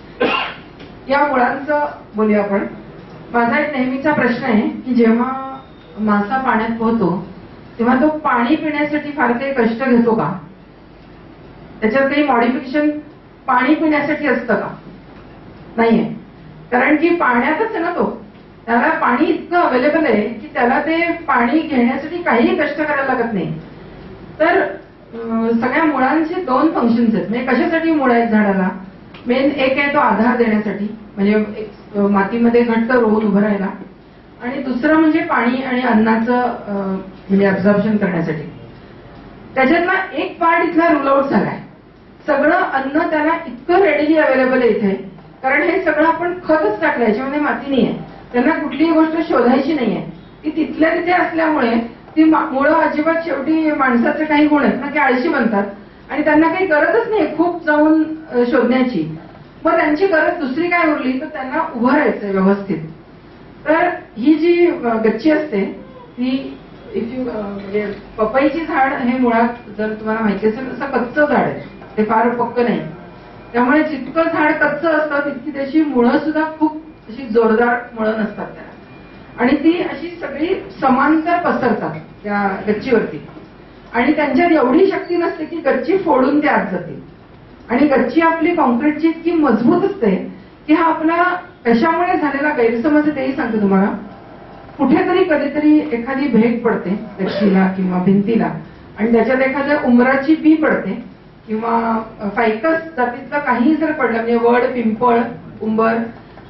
या मुळांचं बोलूया आपण. माझा एक नेहमीचा प्रश्न आहे की जेव्हा मासा पाण्यात पोहतो तेव्हा तो पाणी पिण्यासाठी फार काही कष्ट घेतो का? त्याच्यात काही मॉडिफिकेशन पाणी पिण्यासाठी असतं का? नाहीये. कारण की पाण्यातच आहे ना तो. त्याला पाणी इतकं अवेलेबल आहे की त्याला ते पाणी घेण्यासाठी काहीही कष्ट करायला लागत नाही. तर सगळ्या मुळांचे 2 फंक्शन्स आहेत. म्हणजे कशासाठी मुळं आहेत झाडाला? मेन एक आहे तो आधार देण्यासाठी, म्हणजे मातीमध्ये घट्ट रोवून उभं राहायला. आणि दुसरं म्हणजे पाणी आणि अन्नाचं म्हणजे ऍब्झॉर्प्शन करण्यासाठी. त्याच्यातला एक पार्ट इथला रूल आउट झालाय. सगळं अन्न त्याला इतकं रेडीली अवेलेबल आहे इथे, कारण हे सगळं आपण खतच टाकलं, याच्यामध्ये माती नाहीये. त्यांना कुठलीही गोष्ट शोधायची नाहीये. ती तिथल्या तिथे असल्यामुळे ती मुळं अजिबात शेवटी माणसाचे काही गुण आहेत ना की आळशी बनतात आणि त्यांना काही गरजच नाही खूप जाऊन शोधण्याची. मग त्यांची गरज दुसरी काय उरली तर त्यांना उभं राहायचंय व्यवस्थित. तर ही जी गच्ची असते ही इफ यू म्हणजे पपईची झाड हे मुळात जर तुम्हाला माहिती असेल तसं कच्चं झाड आहे, ते फार पक्क नाही. त्यामुळे जितकं झाड कच्चं असतं तितकी त्याची मुळं सुद्धा खूप अशी जोरदार मुळं नसतात त्याला आणि ती अशी सगळी समांतर पसरतात त्या गच्चीवरती. आणि त्यांच्यात एवढी शक्ती नसते की गच्ची फोडून ते आत जातील. आणि गच्ची आपली कॉन्क्रीटची इतकी मजबूत असते की हा आपला कशामुळे झालेला गैरसमज आहे तेही सांगते तुम्हाला. कुठेतरी कधीतरी एखादी भेग पडते गच्चीला किंवा भिंतीला आणि त्याच्यात एखाद्या उमराची बी पडते किंवा फायकस जातीतलं काही जर पडलं म्हणजे वड, पिंपळ, उंबर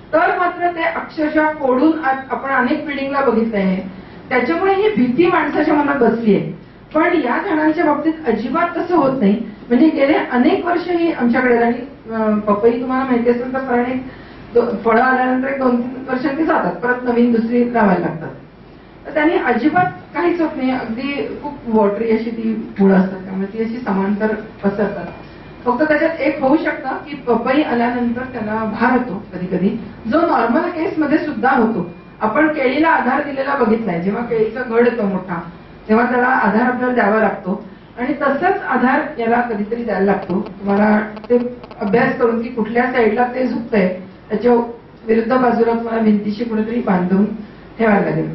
तर मात्र ते अक्षरशः फोडून आपण अनेक बिल्डिंगला बघितलंय. त्याच्यामुळे ही भीती माणसाच्या मनात बसली आहे. पण या झाडांच्या बाबतीत अजिबात तसं होत नाही. म्हणजे गेले अनेक वर्ष ही आमच्याकडे, आणि पपई तुम्हाला माहिती असेल तर प्राणी फळं आल्यानंतर 2-3 वर्षांनी जातात, परत नवीन दुसरी लावायला लागतात. तर त्यांनी अजिबात काहीच होत नाही. अगदी खूप वॉटरी अशी ती मुळं असतात, त्यामुळे ती अशी समांतर पसरतात. फक्त त्याच्यात एक होऊ शकतं की पपई आल्यानंतर त्याला भार होतो कधी कधी, जो नॉर्मल केसमध्ये सुद्धा होतो. आपण केळीला आधार दिलेला बघितलाय. जेव्हा केळीचा घड येतो मोठा तेव्हा त्याला आधार आपल्याला द्यावा लागतो, आणि तसंच आधार याला कधीतरी द्यायला लागतो. तुम्हाला ते अभ्यास करून की कुठल्या साईडला ते झुकतंय त्याच्या विरुद्ध बाजूला तुम्हाला भिंतीशी कुठेतरी बांधून ठेवायला लागेल.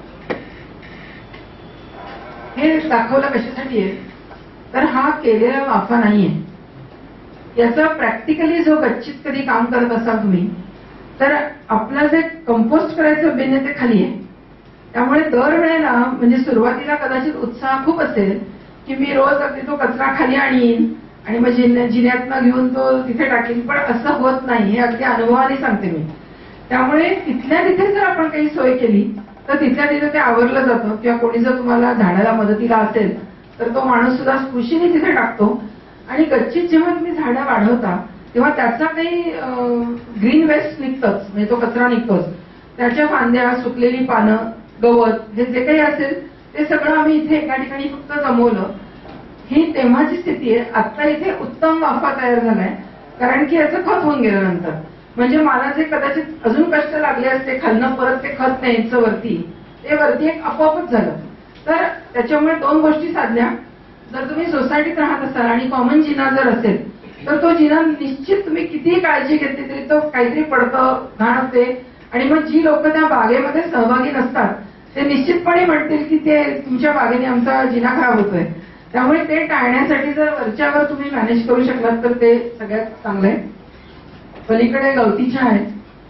हे दाखवलं कशासाठी आहे तर हा केलेला वाफा नाहीये. याचा प्रॅक्टिकली जो गच्चीत कधी काम करत असाल तुम्ही, तर आपलं जे कंपोस्ट करायचं बिन आहे ते खाली आहे. त्यामुळे दरवेळेला म्हणजे सुरुवातीला कदाचित उत्साह खूप असेल की मी रोज अगदी तो कचरा खाली आणीन आणि मग जिन्यातनं घेऊन तो तिथे टाकीन, पण असं होत नाही. हे अगदी अनुभवाने सांगते मी. त्यामुळे तिथल्या तिथे जर आपण काही सोय केली तर तिथल्या तिथे ते आवरलं जातं, किंवा कोणी जर तुम्हाला झाडाला मदतीला असेल तर तो माणूस सुद्धा स्पुशीने तिथे टाकतो. आणि गच्चीत जेव्हा तुम्ही झाडं वाढवता तेव्हा त्याचा काही ग्रीन वेस्ट निघतोच, म्हणजे तो कचरा निघतोच. त्याच्या फांद्या, सुकलेली पानं, गवत, हे जे काही असेल ते सगळं आम्ही इथे एका ठिकाणी फक्त जमवलं. ही तेव्हाची स्थिती आहे. आता इथे उत्तम वाफा तयार झालाय, कारण की याचं खत होऊन गेलं नंतर. म्हणजे मला जे कदाचित अजून कष्ट लागले असते खालनं परत ते खत न्यायचं वरती, ते वरती एक आपोआपच झालं. तर त्याच्यामुळे 2 गोष्टी साधल्या. जर तुम्ही सोसायटीत राहत असाल आणि कॉमन जिना जर असेल तर तो जिना निश्चित तुम्ही कितीही काळजी घेतली तरी तो काहीतरी पडतं, घाण असते. आणि मग जी लोक त्या बागेमध्ये सहभागी नसतात ते निश्चितपणे म्हणतील की ते तुमच्या बागेने आमचा जिना खराब होतोय. त्यामुळे ते टाळण्यासाठी जर वरच्यावर तुम्ही मॅनेज करू शकलात तर ते सगळ्यात चांगलं आहे. पलीकडे गवती चहा आहे.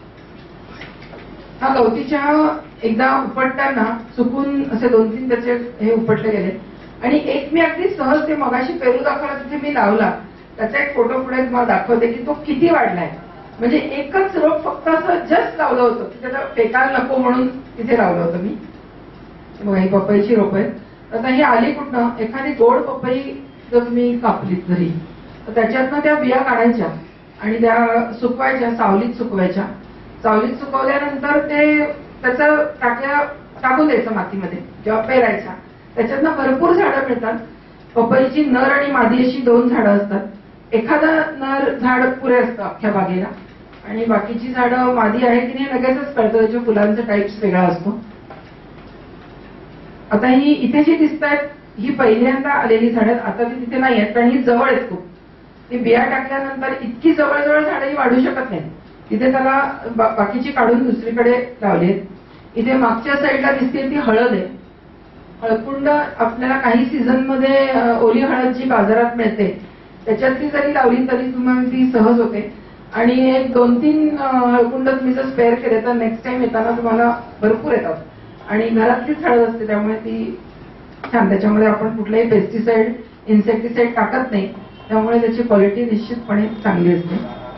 हा गवती चहा एकदा उपटताना चुकून असे 2-3 त्याचे हे उपटले गेले, आणि एक मी अगदी सहज ते मगाशी पेरू दाखवला तिथे मी लावला. त्याचा एक फोटो पुढे तुम्हाला दाखवते की तो किती वाढलाय. म्हणजे एकच रोप फक्त असं जस्ट लावलं होतं की त्याला फेकायला नको म्हणून तिथे लावलं होतं मी. बघा ही पपईची रोप आहेत. आता ही आली कुठनं, एखादी गोड पपई जर तुम्ही कापलीत घरी तर त्याच्यातनं त्या बिया काढायच्या आणि त्या सुकवायच्या, सावलीत सुकवायच्या. सावलीत सुकवल्यानंतर ते त्याचं टाकून द्यायचं मातीमध्ये जेव्हा पेरायच्या. त्याच्यातनं भरपूर झाडं मिळतात. पपईची नर आणि मादी अशी 2 झाडं असतात. एखादं नर झाड पुरे असतं अख्ख्या बागेला, आणि बाकीची झाडं मादी आहे की नाही लगेचच कळतं. त्याच्या फुलांचा टाईप्स वेगळा असतो. आता ही इथे जी दिसत आहेत ही पहिल्यांदा आलेली झाडं, आता ती तिथे नाही आहेत कारण ही जवळ आहेत खूप. ती बिया टाकल्यानंतर इतकी जवळ झाडंही वाढू शकत नाही. तिथे त्याला बाकीची काढून दुसरीकडे लावली. इथे मागच्या साईडला दिसते ती हळद आहे. हळकुंड आपल्याला काही सीझन मध्ये ओली हळद जी बाजारात मिळते त्याच्यातली जरी लावली तरी तुम्हाला ती सहज होते. आणि एक 2-3 हळकुंड तुम्ही जर स्पेअर केले तर नेक्स्ट टाइम येताना तुम्हाला भरपूर येतात. आणि घरातलीच हळद असते त्यामुळे ती छान. त्याच्यामध्ये आपण कुठलाही पेस्टिसाइड, इन्सेक्टिसाइड टाकत नाही, त्यामुळे त्याची क्वालिटी निश्चितपणे चांगली असते.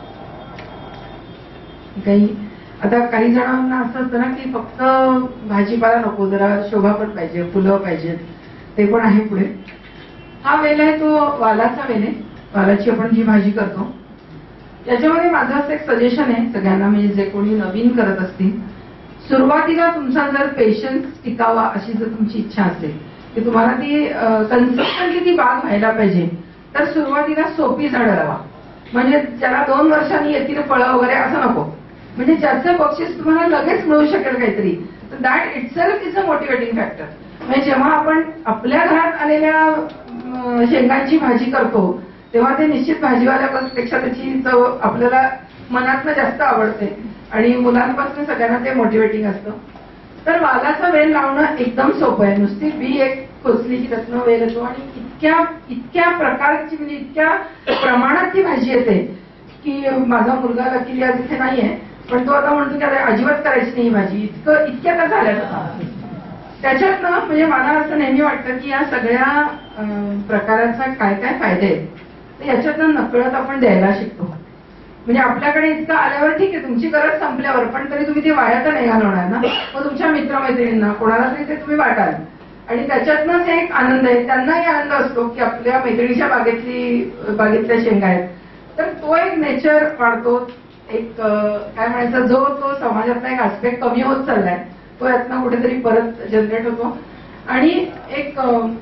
आता काही जणांना असं असतं ना की फक्त भाजीपाला नको, जरा शोभा पण पाहिजे, फुलं पाहिजेत, ते पण आहे पुढे. हा वेल आहे तो वालाचा वेल आहे. वालाची आपण जी भाजी करतो याच्यामध्ये माझं असं एक सजेशन आहे सगळ्यांना, म्हणजे जे कोणी नवीन करत असतील, सुरुवातीला तुमचा जर पेशन्स टिकावा अशी जर तुमची इच्छा असेल की तुम्हाला ती कन्सिस्टंटली ती बाग व्हायला पाहिजे, तर सुरुवातीला सोपी झाडं लावा. म्हणजे ज्याला 2 वर्षांनी येतील फळं वगैरे असं नको. म्हणजे ज्याचं बक्षीस तुम्हाला लगेच मिळू शकेल काहीतरी, तर that itself is a motivating factor. म्हणजे जेव्हा आपण आपल्या घरात आलेल्या शेंगांची भाजी करतो तेव्हा ते निश्चित भाजीवाल्यापेक्षा त्याची चव आपल्याला मनातनं जास्त आवडते, आणि मुलांपासून सगळ्यांना ते मोटिवेटिंग असतं. तर वालाचा वेल लावणं एकदम सोपं आहे. नुसती बी एक खोचली की त्यातनं वेल येतो, आणि इतक्या प्रकारची म्हणजे इतक्या प्रमाणात ती भाजी येते की माझा मुलगा लकीली आज इथे नाहीये, पण तो आता म्हणतो की आता अजिबात करायची नाही भाजी, इतक्या झाल्या. त्याच्यातनं म्हणजे मला असं नेहमी वाटतं की या सगळ्या प्रकाराचा काय काय फायदे आहेत तर याच्यातनं नकळत आपण द्यायला शिकतो. म्हणजे आपल्याकडे इतकं आल्यावर ठीक आहे, तुमची गरज संपल्यावर, पण तरी तुम्ही ती वाया तर नाही घालवणार ना. मग तुमच्या मित्रमैत्रिणींना कोणाला तरी ते तुम्ही वाटाल आणि त्याच्यातनंच एक आनंद आहे. त्यांनाही आनंद असतो की आपल्या मैत्रिणीच्या बागेतल्या शेंगा आहेत. तर तो एक नेचर वाढतो, एक काय म्हणायचं, जो तो समाजातला एक आस्पेक्ट कमी होत चाललाय तो यातनं कुठेतरी परत जनरेट होतो. आणि एक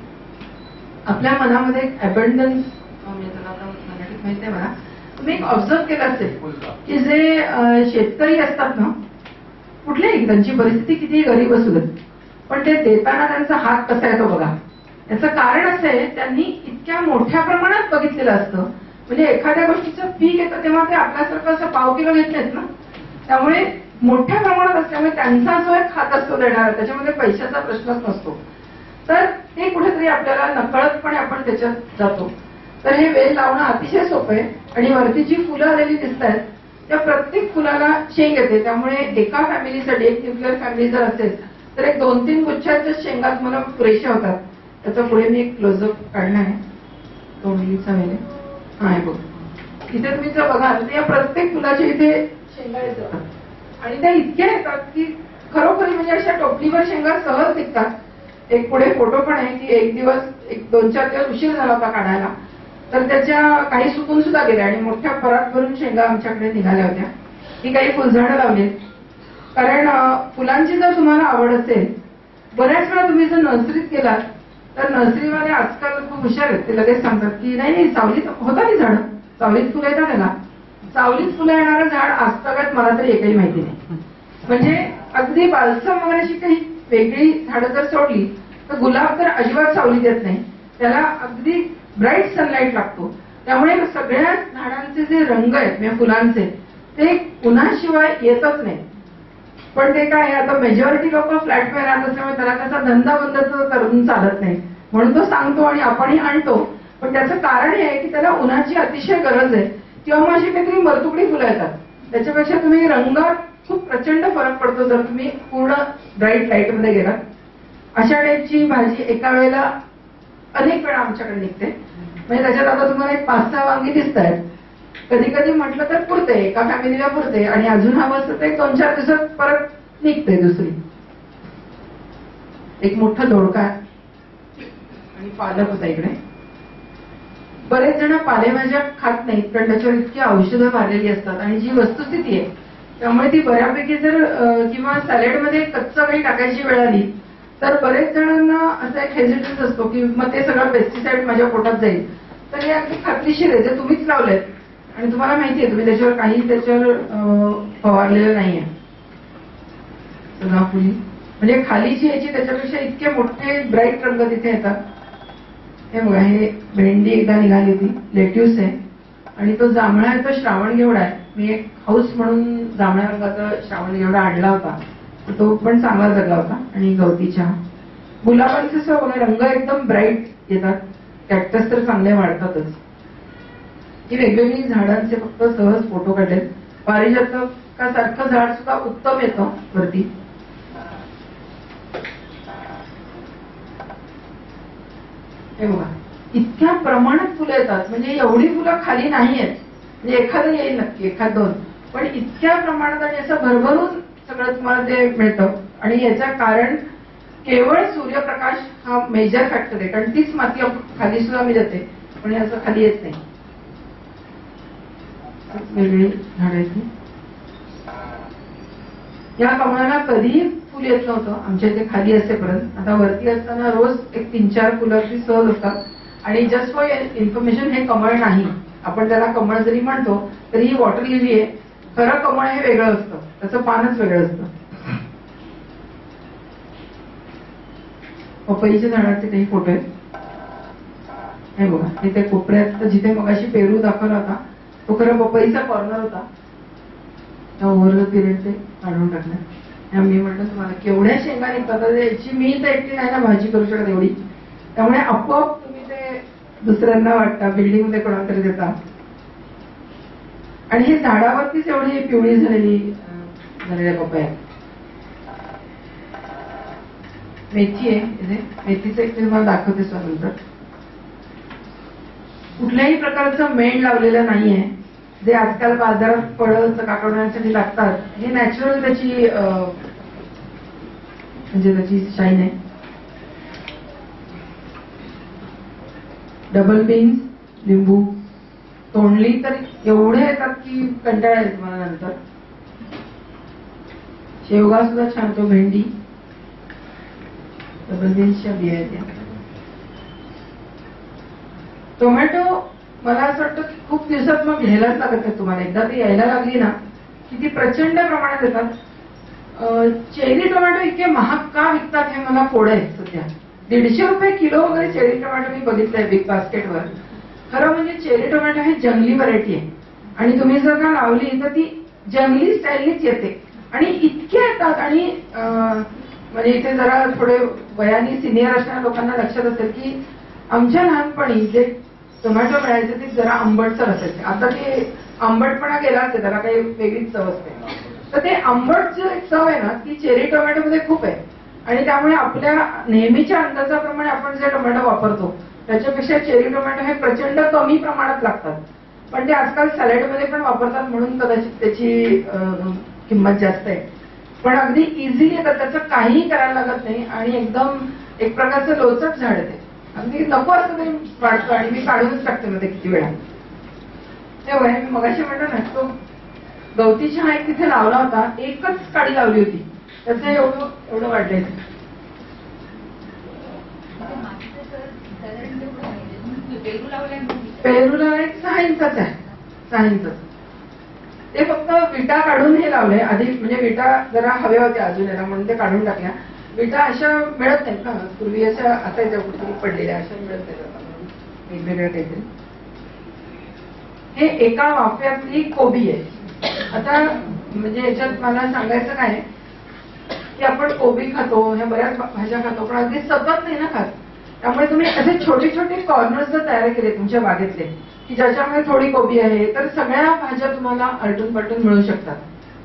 आपल्या मनामध्ये एक अबंडन्स, मराठीत माहिती आहे मला, तुम्ही एक ऑब्झर्व केलं असेल की जे शेतकरी असतात ना, कुठल्याही त्यांची परिस्थिती कितीही गरीब असू देत, पण ते देताना त्यांचा हात कसा येतो बघा. याचं कारण असं आहे, त्यांनी इतक्या मोठ्या प्रमाणात बघितलेलं असतं. म्हणजे एखाद्या गोष्टीचं पीक येतं तेव्हा ते आपल्यासारखं असं पाव किलो घेत नाहीत ना, त्यामुळे मोठ्या प्रमाणात असल्यामुळे त्यांचा जो एक हात असतो देणारा, त्याच्यामध्ये पैशाचा प्रश्नच नसतो. तर ते कुठेतरी आपल्याला नकळतपणे आपण त्याच्यात जातो. तर हे वेल लावणं अतिशय सोपं आहे. आणि वरती जी फुलं आलेली दिसत आहेत त्या प्रत्येक फुलाला शेंग येते. त्यामुळे एका फॅमिलीसाठी, एक न्यूक्लिअर फॅमिली जर असेल तर एक 2-3 गुच्छाच्या शेंगा तुम्हाला पुरेशा होतात. त्याचा पुढे मी एक क्लोजअप काढला आहे, तोंडलीचा वेल आहे बघ. इथे तुम्ही जर बघाल तर या प्रत्येक फुलाच्या इथे शेंगा येतात आणि त्या इतक्या येतात की खरोखरी म्हणजे अशा टोपलीवर शेंगा सहज निघतात. एक पुढे फोटो पण आहे की एक दिवस, एक 2-4 दिवस उशीर झाला होता काढायला, तर त्याच्या काही सुकून सुद्धा गेल्या आणि मोठ्या परात भरून शेंगा आमच्याकडे निघाल्या होत्या. ही काही फुलझाडं लावली. कारण फुलांची जर तुम्हाला आवड असेल, बऱ्याच वेळा तुम्ही जर नर्सरीत गेलात तर नर्सरीवाले आजकाल खूप हुशार आहेत. ते लगेच सांगतात की नाही सावलीत होता ती झाडं, सावलीत फुलं येतात त्याला. सावलीत फुलं येणारं झाड आजतागायत मला तरी एकही माहिती नाही. म्हणजे अगदी बालसम वगैरे अशी काही वेगळी झाडं जर सोडली तर गुलाब तर अजिबात सावलीत येत नाही, त्याला अगदी ब्राईट सनलाईट लागतो. त्यामुळे सगळ्या झाडांचे जे रंग आहेत म्हणजे फुलांचे, ते उन्हाशिवाय येतच नाही. पण ते काय, आता मेजॉरिटी लोक फ्लॅटमध्ये राहत असल्यामुळे त्याला त्याचा धंदा बंद करून चालत नाही, म्हणून तो सांगतो आणि आपणही आणतो. पण त्याचं कारण हे आहे की त्याला उन्हाची अतिशय गरज आहे, किंवा मग अशी काहीतरी मरतुकडी फुलं येतात. त्याच्यापेक्षा तुम्ही रंगात खूप प्रचंड फरक पडतो जर तुम्ही पूर्ण ब्राईट लाईटमध्ये गेलात. अशा टाईपची भाजी एका वेळेला अनेक वेळा आमच्याकडे निघते. म्हणजे त्याच्यात आता तुम्हाला एक 5-6 वांगी दिसत आहेत. कधी कधी म्हटलं तर पुरते, एका फॅमिलीला पुरते, आणि अजून हवं असतं तर 2-4 दिवसात परत निघते दुसरी. एक मोठा दोडका आणि पालक होता इकडे. बरेच जण पालेभाज्या खात नाहीत कारण त्याच्यावर इतकी औषधं मारलेली असतात आणि जी वस्तुस्थिती आहे त्यामुळे ती बऱ्यापैकी जर किंवा सॅलेडमध्ये कच्चं काही टाकायची वेळ आली तर बरेच जणांना असा एक हेजिटन्स असतो की मग ते सगळं पेस्टिसाइड माझ्या पोटात जाईल. तर हे अगदी खात्रीशीर आहे, जे तुम्हीच लावलेत आणि तुम्हाला माहिती आहे तुम्ही त्याच्यावर काही फवारलेलं नाहीये. सदाफुली म्हणजे खालीची याची त्याच्यापेक्षा इतके मोठे ब्राईट रंग तिथे येतात. हे बघा, हे भेंडी एकदा निघाली होती, लेट्यूस आहे आणि तो जांभळा आहे, तो श्रावण घेवडा आहे. मी एक हाऊस म्हणून जांभळ्या रंगाचा श्रावण घेवडा आणला होता, तो पण चांगला जगला होता. आणि गवती चहा, गुलाबांचे रंग एकदम ब्राईट येतात. कॅक्टस तर चांगले वाढतातच. ही वेगवेगळी झाडांचे फक्त सहज फोटो काढले. पारिजातकासारखं झाड सुद्धा उत्तम येतं वरती. हे बघा, इतक्या प्रमाणात फुलं येतात, म्हणजे एवढी फुलं खाली नाही आहेत. म्हणजे एखादं येईल नक्की, 1-2, पण इतक्या प्रमाणात आणि असं भरभरून सगळं तुम्हाला ते मिळतं. आणि याचं कारण केवळ सूर्यप्रकाश हा मेजर फॅक्टर आहे, कारण तीच माती खाली सुद्धा मी देते पण असं खाली येत नाही. वेगळी झाड आहेत. या कमळाला कधीही फुल येत नव्हतं आमच्या इथे खाली असेपर्यंत. आता वरती असताना रोज एक 3-4 फुलं सहज असतात. आणि जस्ट फॉर इन्फॉर्मेशन, हे कमळ नाही, आपण त्याला कमळ जरी म्हणतो तरी ही वॉटर लिली आहे. खरं कमळ हे वेगळं असतं, त्याचं पानच वेगळं असतं. पपईच्या झाडाचे काही फोटो आहेत. हे बघा, इथे कोपऱ्यात जिथे मगाशी पेरू दाखवला होता तो खरं पपईचा कॉर्नर होता. ओव्हर द पिरियड ते काढून टाकलं. मी म्हटलं तुम्हाला केवढ्या शेंगा निघतात, याची मी तर एकटी नाही ना भाजी करू शकत एवढी. त्यामुळे आपोआप तुम्ही ते दुसऱ्यांना वाटता, बिल्डिंग मध्ये कोणाला तरी देता. आणि हे झाडावरतीच एवढी पिवळी झालेल्या पपया. मेथी आहे, मेथीचं एक तुम्हाला दाखवते नंतर. कुठल्याही प्रकारचं मेण लावलेलं नाहीये. जे आजकाल बाजारात फळं काकडण्यासाठी लागतात, हे नॅचरल त्याची म्हणजे त्याची शाईन आहे. डबल बीन्स, लिंबू तोंडली तर एवढे येतात की कंटाळा येतो मला नंतर. शेवगा सुद्धा छान होतो, भेंडी, डबल बीन्सच्या बिया आहेत. टोमॅटो मला असं वाटतं की खूप दिवसात मग घ्यायलाच लागत नाही तुम्हाला. एकदा ती यायला लागली ना की ती प्रचंड प्रमाणात येतात. चेरी टोमॅटो इतके महाग का विकतात हे मला कोड आहे सध्या. 150 रुपये किलो वगैरे चेरी टोमॅटो मी बघितलंय बिग बास्केटवर. खरं म्हणजे चेरी टोमॅटो ही जंगली व्हरायटी आहे आणि तुम्ही जर का लावली तर ती जंगली स्टाईलनीच येते आणि इतके येतात. आणि म्हणजे इथे जरा थोडे वयाने सिनियर असणाऱ्या लोकांना लक्षात असेल की आमच्या लहानपणी जे टोमॅटो मिळायचे ते जरा आंबटसर असायचे. आता ते आंबटपणा गेलाच आहे, त्याला काही वेगळीच चव असते. तर ते आंबट जो एक चव आहे ना ती चेरी टोमॅटोमध्ये खूप आहे आणि त्यामुळे आपल्या नेहमीच्या अंदाजाप्रमाणे आपण जे टोमॅटो वापरतो त्याच्यापेक्षा चेरी टोमॅटो हे प्रचंड कमी प्रमाणात लागतात. पण ते आजकाल सॅलडमध्ये पण वापरतात म्हणून कदाचित त्याची किंमत जास्त आहे. पण अगदी इझिली येतात, त्याचं काहीही करायला लागत नाही आणि एकदम एक प्रकारचं लोचट झाड आहे. अगदी नको असं ते वाढतं आणि मी काढूनच टाकते ना ते किती वेळा. तेव्हा मी मगाशी म्हणतो ना तो गवती चहा एक तिथे लावला होता, एकच काडी लावली होती, त्याचं एवढं वाढलंय. पेरूला एक 6 इंचाच आहे, 6 इंच. ते फक्त विटा काढून हे लावलंय आधी, म्हणजे विटा जरा हव्या होत्या अजून याला म्हणून ते काढून टाकल्या. विटा अशा मिळत नाहीत ना, पूर्वी अशा असायच्या कुठे पडलेल्या, अशा मिळत नाहीत वेगवेगळ्या काहीतरी. हे एका वाफ्यातली कोबी आहे. आता म्हणजे याच्यात मला सांगायचं काय की आपण कोबी खातो, ह्या बऱ्याच भाज्या खातो, पण अगदी सतत नाही ना खात. त्यामुळे तुम्ही असे छोटे छोटे कॉर्नर्स जर तयार केले तुमच्या बागेतले की ज्याच्यामध्ये थोडी कोबी आहे तर सगळ्या भाज्या तुम्हाला आलटून पलटून मिळू शकतात.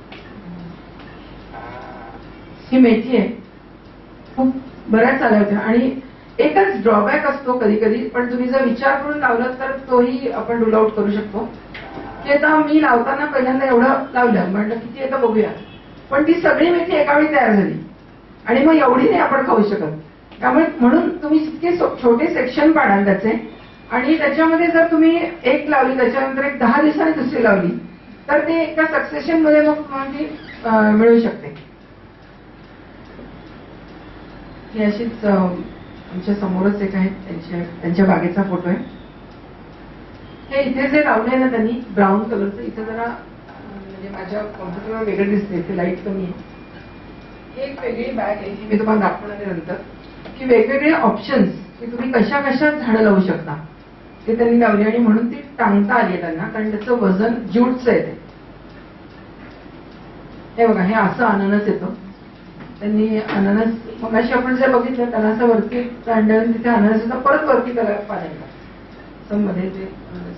ही मेथी आहे, खूप बऱ्याच आल्या होत्या आणि एकच ड्रॉबॅक असतो कधी कधी, पण तुम्ही जर विचार करून लावलं तर तोही आपण रूल आउट करू शकतो. की आता मी लावताना पहिल्यांदा एवढं लावलं, म्हटलं किती येतं बघूया, पण ती सगळी मेथी एकावेळी तयार झाली आणि मग एवढी नाही आपण खाऊ शकत. त्यामुळे म्हणून तुम्ही इतके छोटे सेक्शन पाडाल त्याचे आणि त्याच्यामध्ये जर तुम्ही एक लावली त्याच्यानंतर एक 10 दिवसांनी दुसरी लावली तर ते एका सक्सेशन मध्ये मग तुम्हाला मिळू शकते. ही अशीच आमच्या समोरच एक आहे, त्यांच्या बागेचा फोटो आहे. हे इथे जे लावले ना त्यांनी ब्राऊन कलरचं, इथे जरा म्हणजे माझ्या कॉम्प्युटरवर वेगळं दिसते, इथे लाईट कमी आहे. ही एक वेगळी बॅग आहे, ही मी तुम्हाला दाखवणार आहे नंतर, की वेगवेगळे ऑप्शन्स की तुम्ही कशा कशा झाडं लावू शकता ते त्यांनी लावली आणि म्हणून ती टांगता आली त्यांना, कारण त्याचं वजन ज्यूटचं आहे. हे बघा, हे असं अननस येतं. त्यांनी अननस मगाशी आपण जे बघितलं त्याला असं वरती कांडून तिथे अननस येतं, परत वरती त्याला पाण्याला मध्ये ते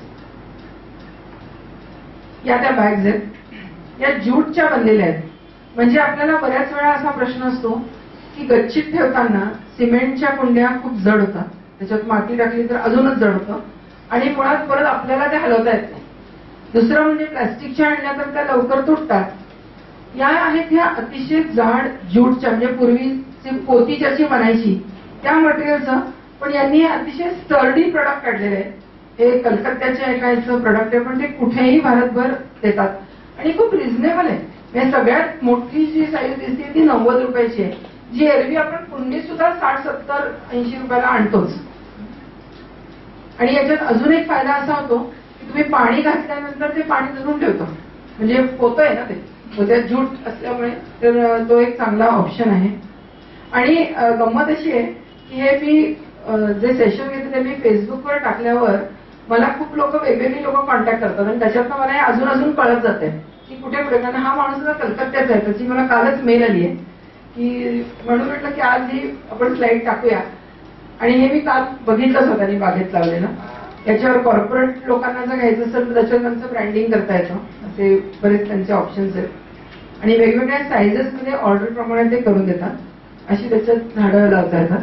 या त्या बॅग्स आहेत, या ज्यूटच्या बनलेल्या आहेत. म्हणजे आपल्याला बऱ्याच वेळा असा प्रश्न असतो की गच्चीत ठेवताना सिमेंटच्या कुंड्या खूप जड होतात, त्याच्यात माती टाकली तर अजूनच जड होतं आणि मुळात परत आपल्याला ते हलवता येत नाही. दुसरं म्हणजे प्लास्टिकच्या आणल्या तर त्या लवकर तुटतात. या आहेत ह्या अतिशय जाड ज्यूटच्या, म्हणजे पूर्वीची पोती ज्याची बनायची त्या मटेरियलचं, पण यांनी अतिशय स्टर्डी प्रोडक्ट काढलेले आहेत. हे कलकत्त्याच्या एकाचं प्रोडक्ट आहे, पण ते कुठेही भारतभर देतात आणि खूप रिझनेबल आहे. म्हणजे सगळ्यात मोठी जी साईज दिसते ती 90 रुपयाची आहे, जी एरवी आपण कुंडी सुद्धा 60, 70, 80 रुपयाला आणतोच. आणि याच्यात अजून एक फायदा असा होतो की तुम्ही पाणी घातल्यानंतर ते पाणी धरून ठेवतं, म्हणजे पोतं आहे ना ते, पोत्यात ज्यूट असल्यामुळे तर तो एक चांगला ऑप्शन आहे. आणि गंमत अशी आहे की हे मी जे सेशन घेते ते मी फेसबुकवर टाकल्यावर मला खूप लोक वेगवेगळी लोक कॉन्टॅक्ट करतात आणि त्याच्यातनं मला हे अजून कळत जाते की कुठे कुठे, कारण हा माणूस जर कलकत्त्याचा आहे, त्याची मला कालच मेल आली आहे की म्हणून म्हटलं की आज ही आपण स्लाईड टाकूया. आणि हे मी काल बघितलंच होतं आणि बागेत लावलेलं. याच्यावर कॉर्पोरेट लोकांना जर घ्यायचं असेल तर त्याच्यावर त्यांचं ब्रँडिंग करता येतं, असे बरेच त्यांचे ऑप्शन्स आहेत आणि वेगवेगळ्या साईजेसमध्ये ऑर्डर प्रमाणे ते करून देतात. अशी त्याच्यात झाडं लावता येतात.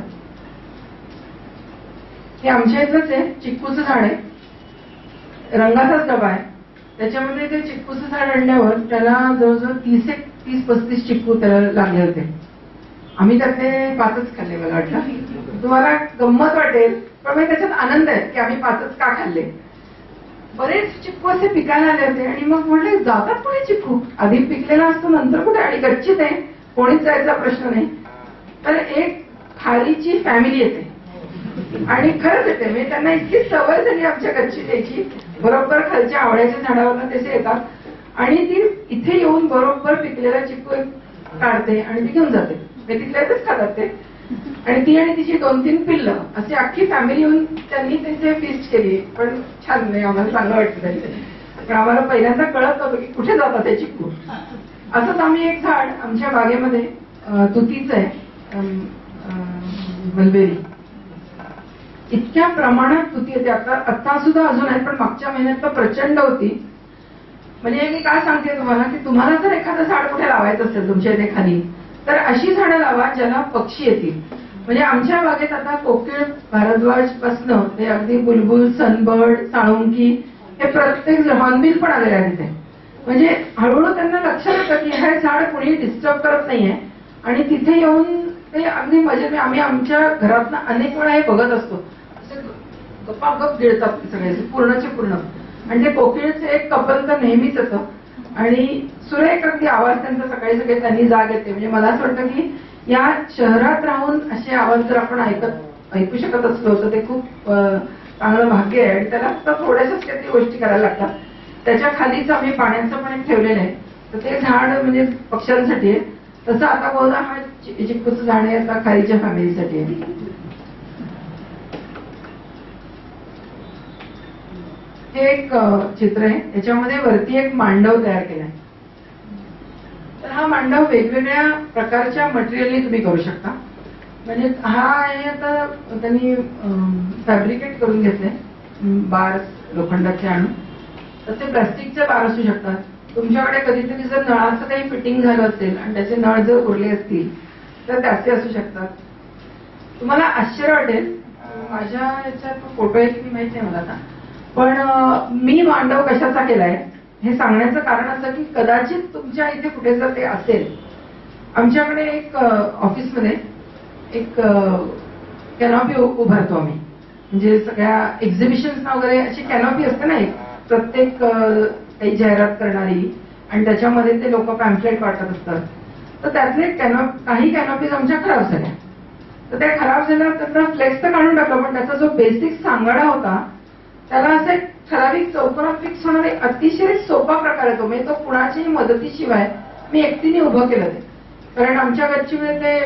हे आमच्या इथंच आहे, चिक्कूचं झाड आहे, रंगाचाच डबा आहे त्याच्यामध्ये ते चिक्कूचं झाड आणल्यावर त्याला जवळजवळ 30-35 चिक्कू त्याला लागले होते. आम्ही त्यातले 5च खाल्ले. मला वाटलं तुम्हाला गंमत वाटेल, पण त्याच्यात आनंद आहे की आम्ही 5च का खाल्ले. बरेच चिक्कू असे पिकायला आले होते आणि मग म्हटले जातात कुठे चिक्कू, आधी पिकलेला असतो नंतर कुठे, आणि गच्चीत आहे, कोणीच जायचा प्रश्न नाही. तर एक खारीची फॅमिली येते आणि खरंच येते, म्हणजे त्यांना इतकी सवय झाली आमच्या गच्चीत यायची, बरोबर खालच्या आवळ्याच्या झाडावरनं तसे येतात आणि ती इथे येऊन बरोबर पिकलेला चिक्कू काढते आणि ती घेऊन जाते. तिथल्याच खातात ते. आणि ती आणि तिची 2-3 पिल्लं अशी अख्खी फॅमिली येऊन त्यांनी त्यांचे फिस्ट केली. पण छान नाही, आम्हाला चांगलं वाटतं त्यांचे. पण आम्हाला पहिल्यांदा कळत नव्हतं की कुठे जातात ते चिक्कू. असंच आम्ही एक झाड आमच्या बागेमध्ये तुतीचं आहे, मलबेरी, इतक्या प्रमाणात तुती येते. आता सुद्धा अजून आहे, पण मागच्या महिन्यात तर प्रचंड होती. म्हणजे मी काय सांगते तुम्हाला की तुम्हाला जर एखादं झाड कुठे लावायचं असेल तुमच्या इथे खाली, तर अशी झाडं लावा ज्याला पक्षी येतील. म्हणजे आमच्या बागेत आता कोकिळ, भारद्वाज पासनं ते अगदी बुलबुल, सनबर्ड, साळुंकी, हे प्रत्येक हॉर्नबिल पण आलेले आहे तिथे. म्हणजे हळूहळू त्यांना लक्षात येतं की हे झाड कोणी डिस्टर्ब करत नाहीये आणि तिथे येऊन ते अगदी मजेने, आम्ही आमच्या घरातनं अनेक वेळा हे बघत असतो, असे गप्पागप गिळतात ते सगळे पूर्णचे पूर्ण. आणि ते कोकिळचे एक कपल तर नेहमीच येतं आणि सुरेख अगदी आवाज त्यांचा सकाळी सकाळी त्यांनी जाग येते. म्हणजे मला असं वाटतं की या शहरात राहून असे आवाज जर आपण ऐकू शकत असलो तर ते खूप चांगलं भाग्य आहे. आणि त्याला फक्त थोड्याशाच काही गोष्टी करायला लागतात. त्याच्या खालीच आम्ही पाण्याचं पण एक ठेवलेलं आहे, तर ते झाड म्हणजे पक्ष्यांसाठी आहे. तसं आता बहुधा हा चिक्कूचं झाड आहे, आता खारीच्या फॅमिलीसाठी आहे. हे एक चित्र आहे, त्याच्यामध्ये वरती एक मांडव तयार केलाय. तर हा मांडव वेगवेगळ्या प्रकारच्या मटेरियलने तुम्ही करू शकता. म्हणजे हा आहे आता त्यांनी फॅब्रिकेट करून घेतले, बार लोखंडाचे आणून. तसे प्लास्टिकचे बार असू शकतात. तुमच्याकडे कधीतरी जर नळाचं काही फिटिंग झालं असेल आणि त्याचे नळ जर उरले असतील तर त्याचे असू शकतात. तुम्हाला आश्चर्य वाटेल, माझ्या याच्यात फोटो आहे की माहित नाही मला आता, पण मी मांडव कशाचा केलाय हे सांगण्याचं कारण असं की कदाचित तुमच्या इथे कुठे जर ते असेल. आमच्याकडे एक ऑफिसमध्ये एक कॅनॉपी उभारतो आम्ही. म्हणजे सगळ्या एक्झिबिशन्सना वगैरे अशी कॅनॉपी असते ना, एक प्रत्येक काही जाहिरात करणारी, आणि त्याच्यामध्ये ते लोक पॅम्पलेट वाटत असतात. तर त्यातले काही कॅनॉपीज आमच्या खराब झाल्या. तर त्या खराब झाल्या, त्याचा फ्लेक्स तर काढून टाकला, पण त्याचा जो बेसिक सांगाडा होता त्याला असं एक ठराविक चौकोनात फिक्स होणारे अतिशय सोपा प्रकार येतो. म्हणजे तो कुणाच्याही मदतीशिवाय मी एकटीने उभं केलं ते. कारण आमच्या गच्चीमध्ये ते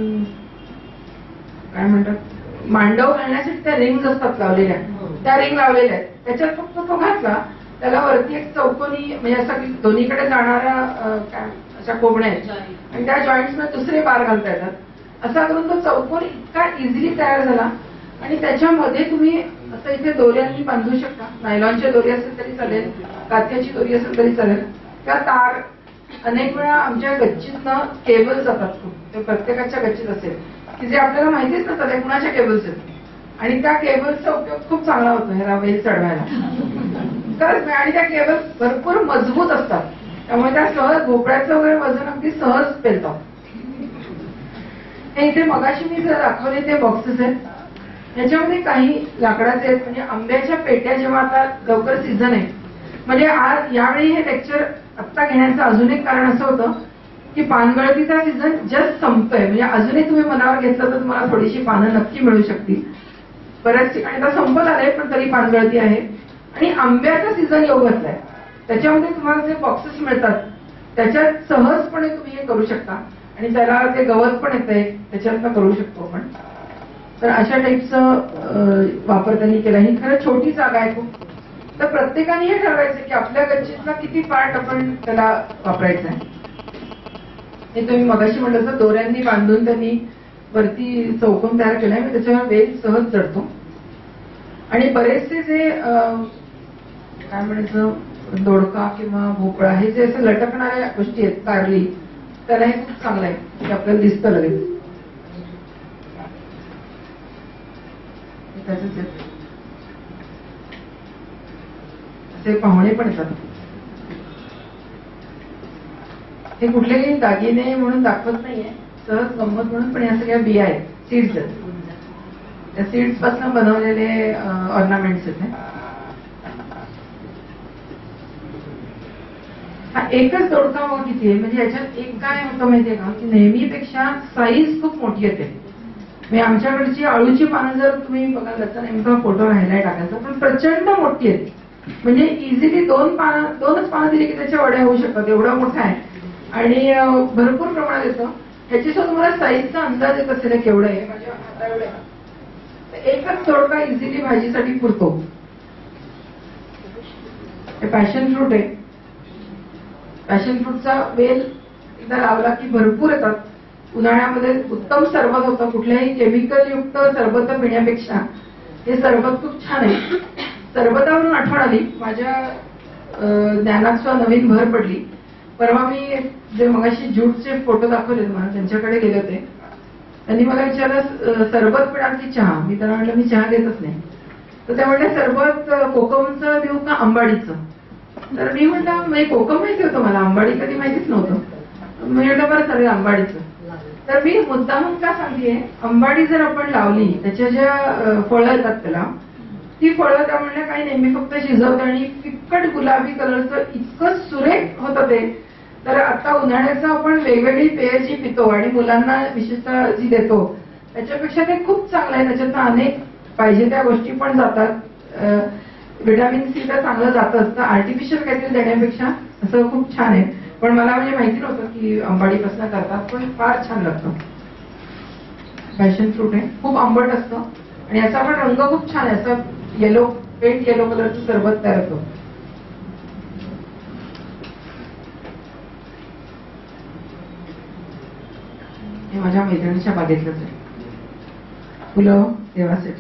काय म्हणतात, मांडव घालण्यासाठी त्या रिंग्स असतात लावलेल्या, त्या रिंग लावलेल्या आहेत. त्याच्यात फक्त तो घातला, त्याला वरती एक चौकोनी म्हणजे असा दोन्हीकडे जाणाऱ्या अशा कोबण्या आहेत आणि त्या जॉईंट्स मध्ये दुसरे बार घालता येतात. असा करून तो चौकोन इतका इझिली तयार झाला. आणि त्याच्यामध्ये तुम्ही असं इथे दोऱ्यांनी बांधू शकता. नायलॉनच्या दोरी असेल तरी चालेल, काथ्याची दोरी असेल तरी चालेल. त्या तार अनेक वेळा आमच्या गच्चीतनं केबल जातात खूप, ते प्रत्येकाच्या गच्चीत असेल की जे आपल्याला माहितीच नसतं ते कुणाच्या केबल्स आहेत. आणि त्या केबलचा उपयोग खूप चांगला होतो ह्याला वेल चढवायला. खरंच. आणि त्या केबल भरपूर मजबूत असतात, त्यामुळे त्या सहज भोपळ्याचं वगैरे वजन अगदी सहज पेलतात. हे इथे मगाशी मी जर दाखवले ते बॉक्सेस आहेत, याच्यामध्ये काही लाकडाचे आहेत. म्हणजे आंब्याच्या पेट्या, जेव्हा आता लवकर सीझन आहे, म्हणजे आज यावेळी हे लेक्चर आत्ता घेण्याचं अजून एक कारण असं होतं की पानगळतीचा सीझन जस्ट संपतोय. म्हणजे अजूनही तुम्ही मनावर घेतलं तर तुम्हाला थोडीशी पानं नक्की मिळू शकतील. बऱ्याच ठिकाणी आता संपत आले पण तरी पानगळती आहे. आणि आंब्याचा सीझन येऊ घातलाय, त्याच्यामध्ये तुम्हाला जे बॉक्सेस मिळतात त्याच्यात सहजपणे तुम्ही हे करू शकता. आणि त्याला ते गवत पण येतंय, त्याच्यातनं करू शकतो आपण. तर अशा टाईपचं वापर त्यांनी केला. ही खरं छोटी जागा आहे खूप. तर प्रत्येकाने हे ठरवायचं की आपल्या गच्चीतला किती पार्ट आपण त्याला वापरायचा आहे. हे तुम्ही मगाशी म्हटलं तर दोऱ्यांनी बांधून त्यांनी वरती चौकोन तयार केलाय, म्हणजे त्याच्यावर वेल सहज चढतो. आणि बरेचसे जे काय म्हणायचं, दोडका किंवा भोपळा, हे जे असं लटकणाऱ्या गोष्टी आहेत, कारली, त्याला हे खूप चांगलं आहे की आपल्याला दिसतं लगेच. त्याच असे पाहुणे पण येतात. हे कुठलेही दागिने म्हणून दाखवत नाहीये, सहज गंमत म्हणून, पण या सगळ्या बिया आहेत, सीड्स आहेत. त्या सीड्स पासून बनवलेले ऑर्नामेंट्स आहेत. हा एकच दोडका बघा किती आहे. म्हणजे याच्यात एक काय होतं माहितीये का, की नेहमीपेक्षा साईज खूप मोठी येते. म्हणजे आमच्याकडची आळूची पानं जर तुम्ही बघा, त्याचा नेमका फोटो राहिलाय टाकायचा, पण प्रचंड मोठी येते. म्हणजे इझिली दोनच पानं दिली की त्याच्या वड्या होऊ शकतात, एवढा मोठा आहे आणि भरपूर प्रमाणात येतं. ह्याची सुद्धा तुम्हाला साईजचा अंदाज येत असेल केवढं आहे. माझ्या हाता एवढं आहे. एकच दोडका इझिली भाजीसाठी पुरतो. हे पॅशन फ्रूट आहे. पॅशन फ्रूटचा वेल एकदा लावला की भरपूर येतात. उन्हाळ्यामध्ये उत्तम सरबत होतं. कुठल्याही केमिकल युक्त सरबत पिण्यापेक्षा हे सरबत खूप छान आहे. सरबतावरून आठवण आली, माझ्या ज्ञानात सुद्धा नवीन भर पडली. परवा मी जे मगाशी ज्यूटचे फोटो दाखवले तुम्हाला, त्यांच्याकडे गेले होते. त्यांनी मला विचारलं सरबत पिणार की चहा. मी त्यांना म्हटलं मी चहा देतच नाही. तर त्या म्हटल्या सरबत कोकमचं देऊ का आंबाडीचं. तर मी म्हटलं म्हणजे कोकम माहिती होतं मला, आंबाडी कधी माहितीच नव्हतं. मी म्हटलं बरं चालेल आंबाडीचं. तर मी मुद्दामून का सांगतेय, आंबाडी जर आपण लावली, त्याच्या ज्या फळं येतात त्याला, ती फळं त्या म्हणल्या काही नाही, मी फक्त शिजवते आणि फिक्कट गुलाबी कलरचं इतकं सुरेख होतं ते. तर आता उन्हाळ्याचं आपण वेगवेगळी पेय जी पितो आणि मुलांना विशेषतः जी देतो, त्याच्यापेक्षा ते खूप चांगलं आहे. त्याच्यातनं अनेक पाहिजे त्या गोष्टी पण जातात. व्हिटॅमिन सी तर चांगलं जातच. तर आर्टिफिशियल काहीतरी देण्यापेक्षा असं खूप छान आहे. पण मला म्हणजे माहिती नव्हतं की आंबाडीपासून करतात, पण फार छान लागतं. पॅशन फ्रूट आहे, खूप आंबट असतं आणि याचा पण रंग खूप छान आहे. असं येलो, पेंट येलो कलरचं सरबत तयार होतं. हे माझ्या मैत्रिणीच्या बागेतलंच आहे. फुलं देवासाठी.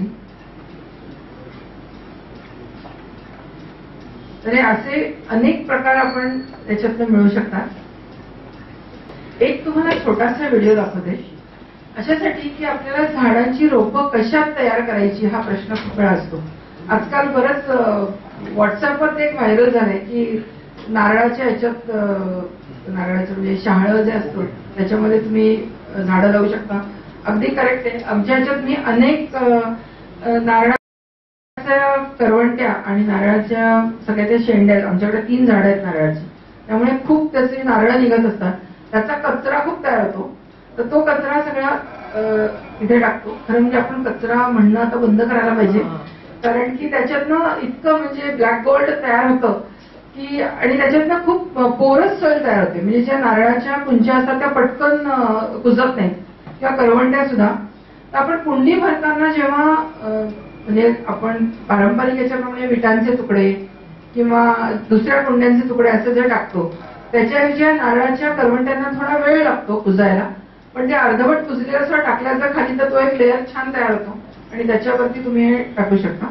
तर हे असे अनेक प्रकार आपण त्याच्यातनं मिळू शकतात. एक तुम्हाला छोटासा व्हिडिओ दाखवते अशासाठी की आपल्याला झाडांची रोपं कशात तयार करायची हा प्रश्न खूप वेळा असतो. आजकाल बरंच व्हॉट्सअपवर एक व्हायरल झालंय की नारळाच्या ह्याच्यात, नारळाचं म्हणजे शहाळं जे असतं त्याच्यामध्ये तुम्ही झाडं लावू शकता. अगदी करेक्ट आहे. आमच्या ह्याच्यात मी अनेक नारळाच्या करवंट्या आणि नारळाच्या सगळ्या त्या शेंड्या, आमच्याकडे 3 झाडं आहेत नारळाची, त्यामुळे खूप त्याचे नारळ निघत असतात. त्याचा कचरा खूप तयार होतो. तर तो कचरा सगळा इथे टाकतो. खरं म्हणजे आपण कचरा म्हणणं आता बंद करायला पाहिजे, कारण की त्याच्यातनं इतकं म्हणजे ब्लॅक गोल्ड तयार होतं की, आणि त्याच्यातनं खूप पोरस सॉइल तयार होते. म्हणजे ज्या नारळाच्या कुंच्या असतात त्या पटकन कुजत नाहीत, किंवा करवंट्या सुद्धा. तर आपण कुंडी भरताना जेव्हा म्हणजे आपण पारंपरिक याच्याप्रमाणे विटांचे तुकडे किंवा दुसऱ्या कुंड्यांचे तुकडे असं जे टाकतो, त्याच्याऐवजी नारळाच्या करवंट्यांना थोडा वेळ लागतो कुजायला. पण ते अर्धवट कुजलेलं असं टाकल्याचं खाली तर तो एक लेअर छान तयार होतो आणि त्याच्यावरती तुम्ही हे टाकू शकता.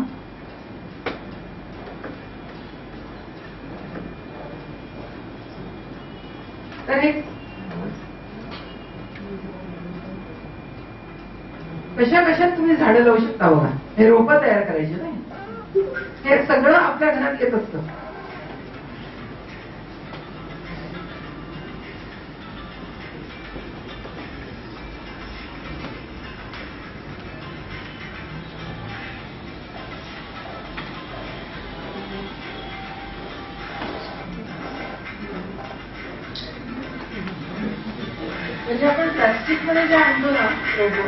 तर हे कशा कशात तुम्ही झाडं लावू शकता बघा. हे रोपं तयार करायचे नाही, हे सगळं आपल्या घरात येत असतं. म्हणजे आपण प्लास्टिक मध्ये जे आणतो ना रोबो,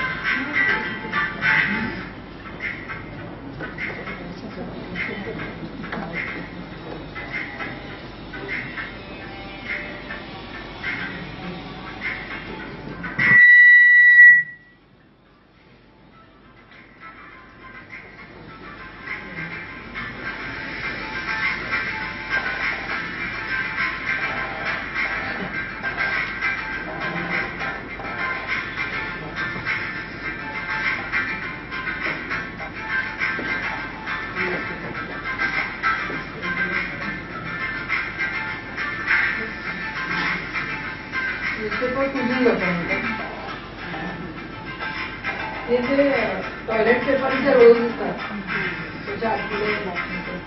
हे जे टॉयलेट पेपरचे रोल्स असतात त्याच्या आतमध्ये बॉक्स.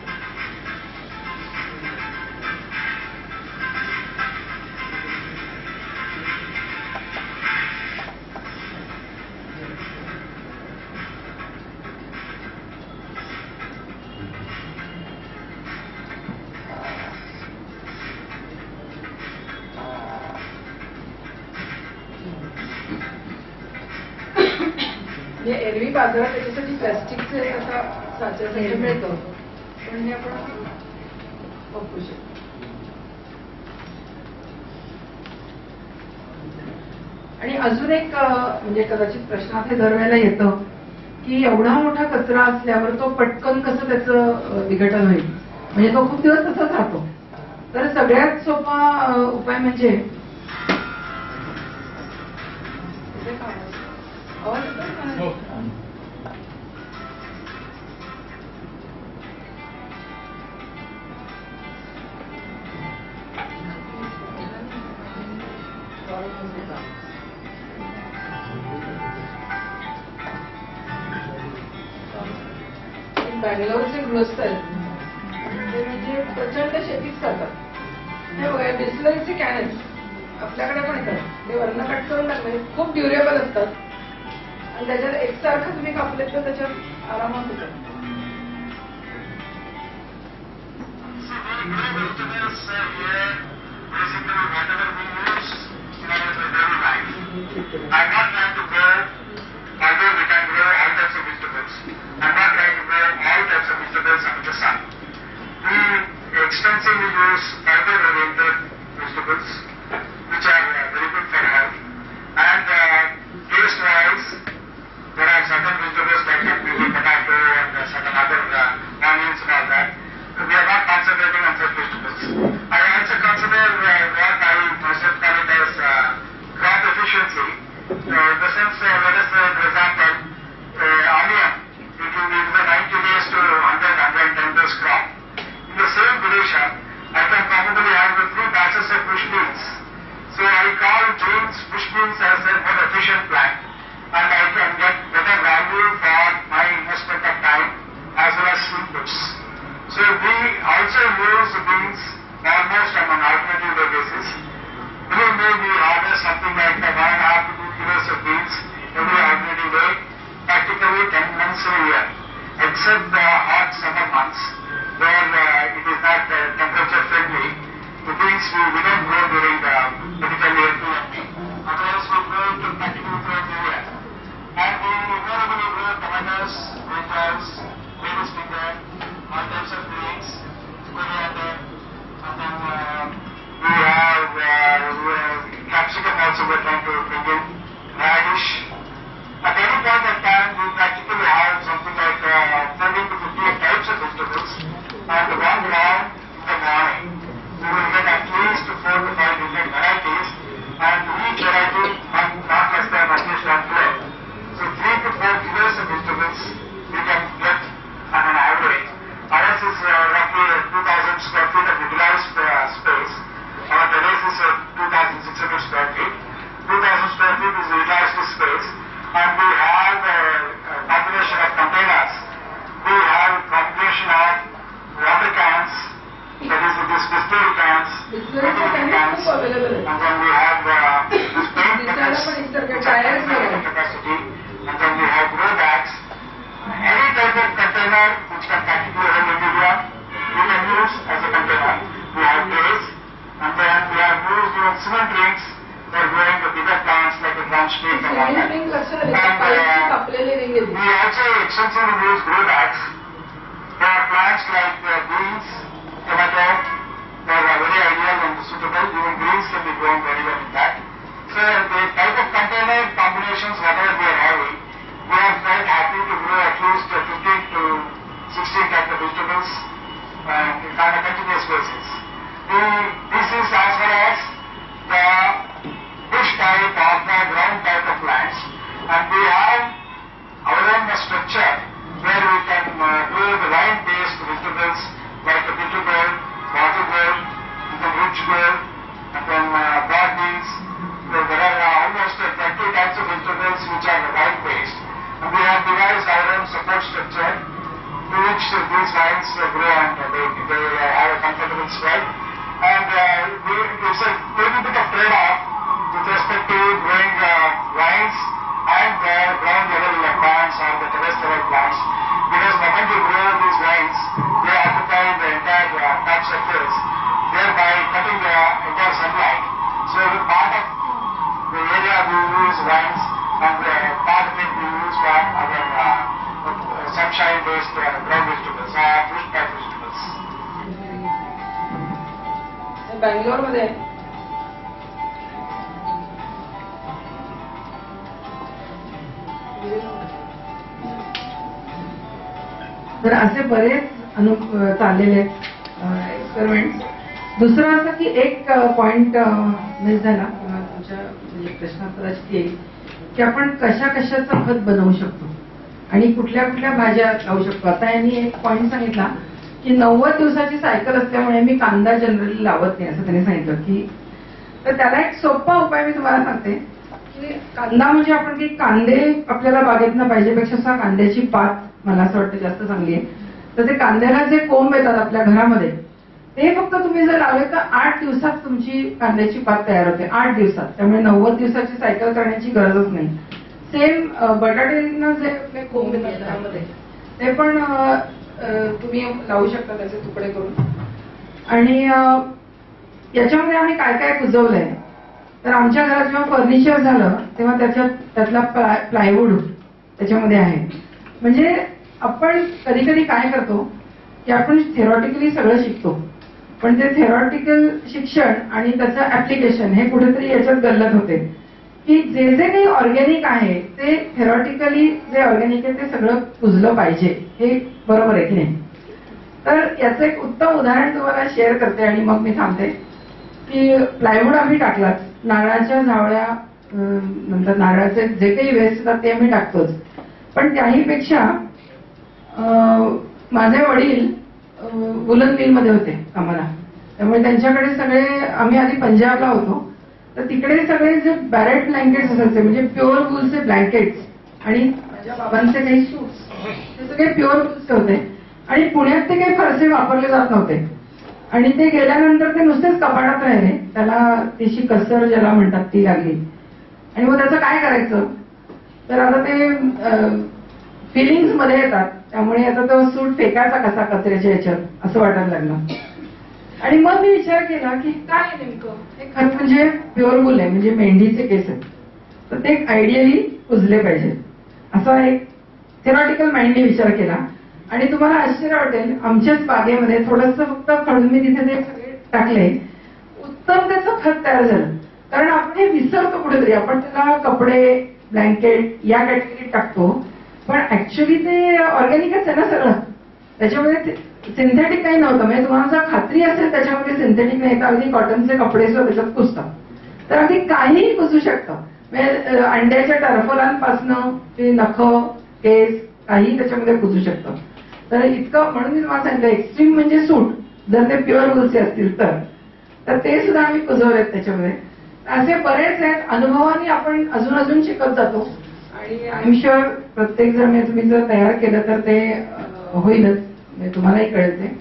म्हणजे एरवी बाजारात त्याच्यासाठी प्लॅस्टिकचे असा साच्यासाठी मिळतं, पण हे आपण वापरू शकतो. आणि अजून एक म्हणजे कदाचित प्रश्नात हे दरवेळेला येतं की एवढा मोठा कचरा असल्यावर तो पटकन कसं त्याचं विघटन होईल, म्हणजे तो खूप दिवस तसाच राहतो. तर सगळ्यात सोपा उपाय म्हणजे बँगलोरचे गृहस्थ आहेत ते म्हणजे प्रचंड शेतीच करतात. हे बघा बिस्लरीचे कॅन आहेत आपल्याकडे पण येतात, ते वर्ण कट करून टाकले, खूप ड्युरेबल असतात आणि त्याच्यात एकसारखं तुम्ही कापले तर त्याच्यात आरामात होतात. Extensively use fiber-oriented vegetables, which are very good for health. And taste-wise, there are certain vegetables like potato and certain other onions and all that. We are not concentrating on such vegetables. I also consider what I myself call it as crop efficiency. In the sense, let us say, for example, onion, it will be 90 days to 110 days crop. In the same duration, I can probably have 3 batches of bush beans. So I call bush beans as a more efficient plant, and I can get better value for my investment of time as well as inputs. So we also use beans almost on an alternative day basis. Believe me, we order something like 1.5 to 2 kilos of beans every alternative day, practically 10 months a year, except the hot summer months, where it is not temperature friendly. The beans we don't grow during the particularly April and May. Otherwise we grow it practically throughout the year. And we normally grow tomatoes, brinjals, ladies finger, all types of greens, coriander, and then we have capsicum also we're trying to bring in, radish. At any point of time we practically have something like 30 to 50 types of vegetables. And one round in the morning, we will get at least 4 to 5 different varieties, and each variety not less than at least 1 kilo. So 3 to 4 kilos of vegetables we can get on an average. Ours is roughly 2,000 square feet of utilized space. Our terrace is 2,600 square feet. 2,000 square feet is utilized space, and we have a combination of containers. We have a combination of water cans, that is these distillery cans, cans, and then we have this paint capacity, and then we have grow bags. Any type of container which can practically hold in India, we can use as a container. We have trays, and then we have used even cement rings for growing the bigger plants like the drum sticks and all that. And we also extensively use grow bags. There are plants like beans, tomato, they are very ideal and suitable. Even beans can be grown very well in that. So the type of container combinations, whatever we are having, we are quite happy to grow at least 15 to 16 types of vegetables on a continuous basis. This is as far as the bush type or the ground type of plants, and we have our own structure where we can grow the vine-based vegetables like the bitter gourd, water gourd, the ridge gourd, and then broad beans. There are almost 20 types of vegetables which are vine-based, and we have devised our own support structure to which these vines grow and they have a comfortable spread. And it's a little bit of trade-off with respect to growing vines and ground level plants or the terrace level plants, because the moment you grow these vines, they occupy the entire top surface, thereby cutting the entire sunlight. So part of the area we use vines and part can be used for our sunshine-based ground vegetables or bush type vegetables. बँगलोरमध्ये तर असे बरेच चाललेले experiment. दुसरं असं की एक point miss झाला किंवा तुमच्या म्हणजे प्रश्नात कदाचित येईल की आपण कशा कशाचं खत बनवू शकतो आणि कुठल्या कुठल्या भाज्या लावू शकतो. आता यांनी एक पॉइंट सांगितला की 90 दिवसाची सायकल असल्यामुळे मी कांदा जनरली लावत नाही असं त्यांनी सांगितलं की. तर त्याला एक सोपा उपाय मी तुम्हाला सांगते की कांदा म्हणजे आपण की कांदे आपल्याला बागेतनं पाहिजेपेक्षा असा कांद्याची पात मला असं वाटतं जास्त चांगली आहे. तर ते कांद्याला जे कोंब येतात आपल्या घरामध्ये ते फक्त तुम्ही जर लावले तर 8 दिवसात तुमची कांद्याची पात तयार होते. 8 दिवसात. त्यामुळे 90 दिवसाची सायकल करण्याची गरजच नाही. सेम बटाट्यानं जे आपले कोंब येतात त्यामध्ये ते पण तुम्ही लावू शकता त्याचे तुकडे करून. आणि याच्यामध्ये आम्ही काय काय कुजवलंय तर आमच्या घरात जेव्हा फर्निचर झालं तेव्हा त्यातला प्लायवूड त्याच्यामध्ये आहे. म्हणजे आपण कधी कधी काय करतो की आपण थेरॉटिकली सगळं शिकतो पण ते थेरॉटिकल शिक्षण आणि त्याचं ऍप्लिकेशन हे कुठेतरी याच्यात गल्लत होते की जे जे काही ऑर्गॅनिक आहे ते थेरॉटिकली जे ऑर्गॅनिक आहे ते सगळं कुजलं पाहिजे. हे बरोबर आहे की नाही. तर याचं एक उत्तम उदाहरण तुम्हाला शेअर करते आणि मग मी थांबते की प्लायवूड आम्ही टाकलाच. नारळाच्या झावळ्या नंतर नारळाचे जे काही वेस्ट असतात ते आम्ही टाकतोच. पण त्याहीपेक्षा माझे वडील वुलन मिलमध्ये होते कामाला. त्यामुळे त्यांच्याकडे सगळे आम्ही आधी पंजाबला होतो तर तिकडे सगळे जे बॅरेट ब्लँकेट्स असायचे म्हणजे प्युअर वूलचे ब्लँकेट्स आणि माझ्या बाबांचे काही सूट्स ते सगळे प्युअर वूलचे होते. आणि पुण्यात ते काही फारसे वापरले जात नव्हते आणि ते गेल्यानंतर ते नुसतेच कपाटात राहिले. त्याला तिशी कसर ज्याला म्हणतात ती लागली. आणि मग त्याचं काय करायचं तर आता ते फिलिंग्स मध्ये येतात त्यामुळे आता तो सूट फेकायचा कसा कचऱ्याच्या याच्यात असं वाटायला लागलं. आणि मग मी विचार केला की काय आहे नेमकं हे खत म्हणजे प्युअर वूल आहे म्हणजे मेंढीचे केस आहेत तर ते आयडियली कुजले पाहिजेत असा एक थेरॉटिकल माइंडने विचार केला. आणि तुम्हाला आश्चर्य वाटेल आमच्याच बागेमध्ये थोडंसं फक्त खडून मी तिथे ते सगळे टाकले उत्तम त्याचं खत तयार झालं. कारण आपण हे विसरतो कुठेतरी आपण त्याला कपडे ब्लँकेट या कॅटेगरीत टाकतो पण ऍक्च्युली ते ऑर्गॅनिकच आहे ना सगळं. त्याच्यामध्ये सिंथेटिक काही नव्हतं. म्हणजे तुम्हाला जर खात्री असेल त्याच्यामध्ये सिंथेटिक नाही तर अगदी कॉटनचे कपडे सुद्धा त्याच्यात कुजतात. तर अगदी काहीही कुजू शकतं. म्हणजे अंड्याच्या टरफलांपासनं ते नखं केस काही त्याच्यामध्ये कुजू शकतं. तर इतकं म्हणून मी तुम्हाला सांगितलं एक्स्ट्रीम म्हणजे सूट जर ते प्युअर वूलचे असतील तर ते सुद्धा आम्ही कुजवलेत त्याच्यामध्ये. असे बरेच आहेत. अनुभवाने आपण अजून शिकत जातो आणि आय एम शुअर प्रत्येक जण तुम्ही जर तयार केलं तर ते होईलच म्हणजे तुम्हालाही कळेल ते.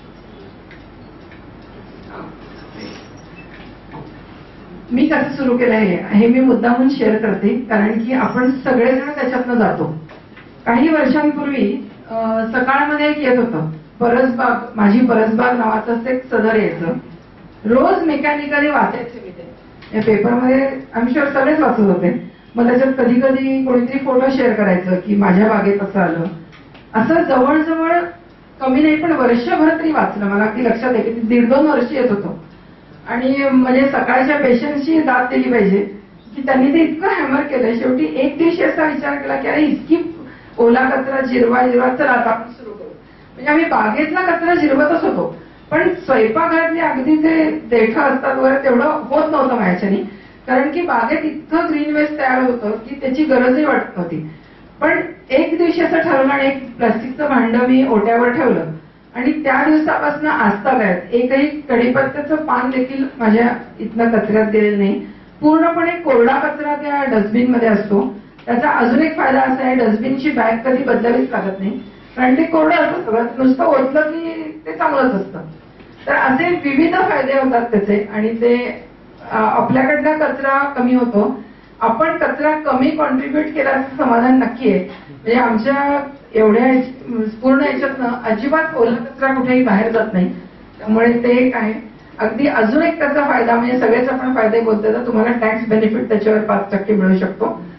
मी कसं सुरू केलं हे मी मुद्दामून शेअर करते कारण की आपण सगळेजण त्याच्यातनं जातो. काही वर्षांपूर्वी सकाळमध्ये एक येत होतं परसबाग माझी परसबाग नावाचं एक सदर यायचं. रोज मेकॅनिकली वाचायचे मी ते पेपरमध्ये आय एम शुअर सगळेच वाचत होते. मग त्याच्यात कधी कधी कोणीतरी फोटो शेअर करायचं की माझ्या बागेत असं आलं. असं जवळजवळ कमी नाही पण वर्षभर तरी वाचलं. मला अगदी लक्षात आहे की 1.5-2 वर्ष येत होतं. आणि म्हणजे सकाळच्या पेशंटची दाद दिली पाहिजे की त्यांनी ते इतकं हॅमर केलं. शेवटी एक दिवशी असा विचार केला की अरे इतकी ओला कचरा जिरवा चला आता आपण सुरू करू. म्हणजे आम्ही बागेतला कचरा जिरवतच होतो पण स्वयंपाकघरातले अगदी ते देठं असतात वगैरे तेवढं होत नव्हतं माझ्याच्यानी कारण की बागेत इतकं ग्रीन वेस्ट तयार होतं की त्याची गरजही वाटत नव्हती. पण एक दिवशी असं ठरवलं आणि एक प्लास्टिकचं भांडं मी ओट्यावर ठेवलं आणि त्या दिवसापासून आजतागायत एकही कढीपत्त्याचं पान देखील माझ्या इथनं कचऱ्यात गेलेलं नाही. पूर्णपणे कोरडा कचरा त्या डस्टबिन मध्ये असतो. त्याचा अजून एक फायदा असा आहे डस्टबिनची बॅग कधी बदलावीच लागत नाही कारण ते कोरडं असतं सगळं नुसतं ओतलं की ते चांगलंच असतं. तर असे विविध फायदे होतात त्याचे आणि ते आपल्याकडला कचरा कमी होतो. आपण कचरा कमी कॉन्ट्रीब्युट केल्याचं समाधान नक्की आहे. म्हणजे आमच्या एवढ्या पूर्ण याच्यातनं अजिबात ओला कचरा कुठेही बाहेर जात नाही त्यामुळे ते एक आहे. अगदी अजून एक त्याचा फायदा म्हणजे सगळेच आपण फायदे बोलतो तर तुम्हाला टॅक्स बेनिफिट त्याच्यावर 5% मिळू शकतो.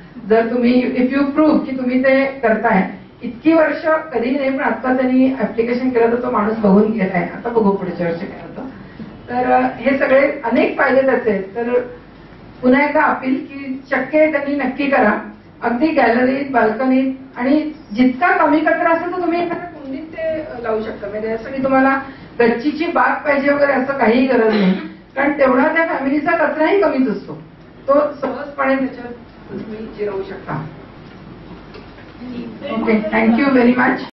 जर तुम्ही इफ यू प्रूव्ह की तुम्ही ते करताय, इतकी वर्ष कधी नाही, पण आता त्यांनी ऍप्लिकेशन केलं तर तो माणूस बघून गेलाय, आता बघू पुढच्या वर्षी काय होतं. तर हे सगळे अनेक फायदे त्याचे आहेत. तर पुन्हा एकदा अपील की शक्य आहे त्यांनी नक्की करा, अगदी गॅलरीत, बाल्कनीत, आणि जितका कमी कचरा असेल तर तुम्ही एखाद्या कुंडीत ते लावू शकता. म्हणजे त्यासाठी तुम्हाला गच्चीची बाग पाहिजे वगैरे असं काही गरज नाही, कारण तेवढा त्या फॅमिलीचा कचराही कमीच असतो, तो सहजपणे त्याच्यात तुम्ही जिरवू शकता. Okay, thank you very much.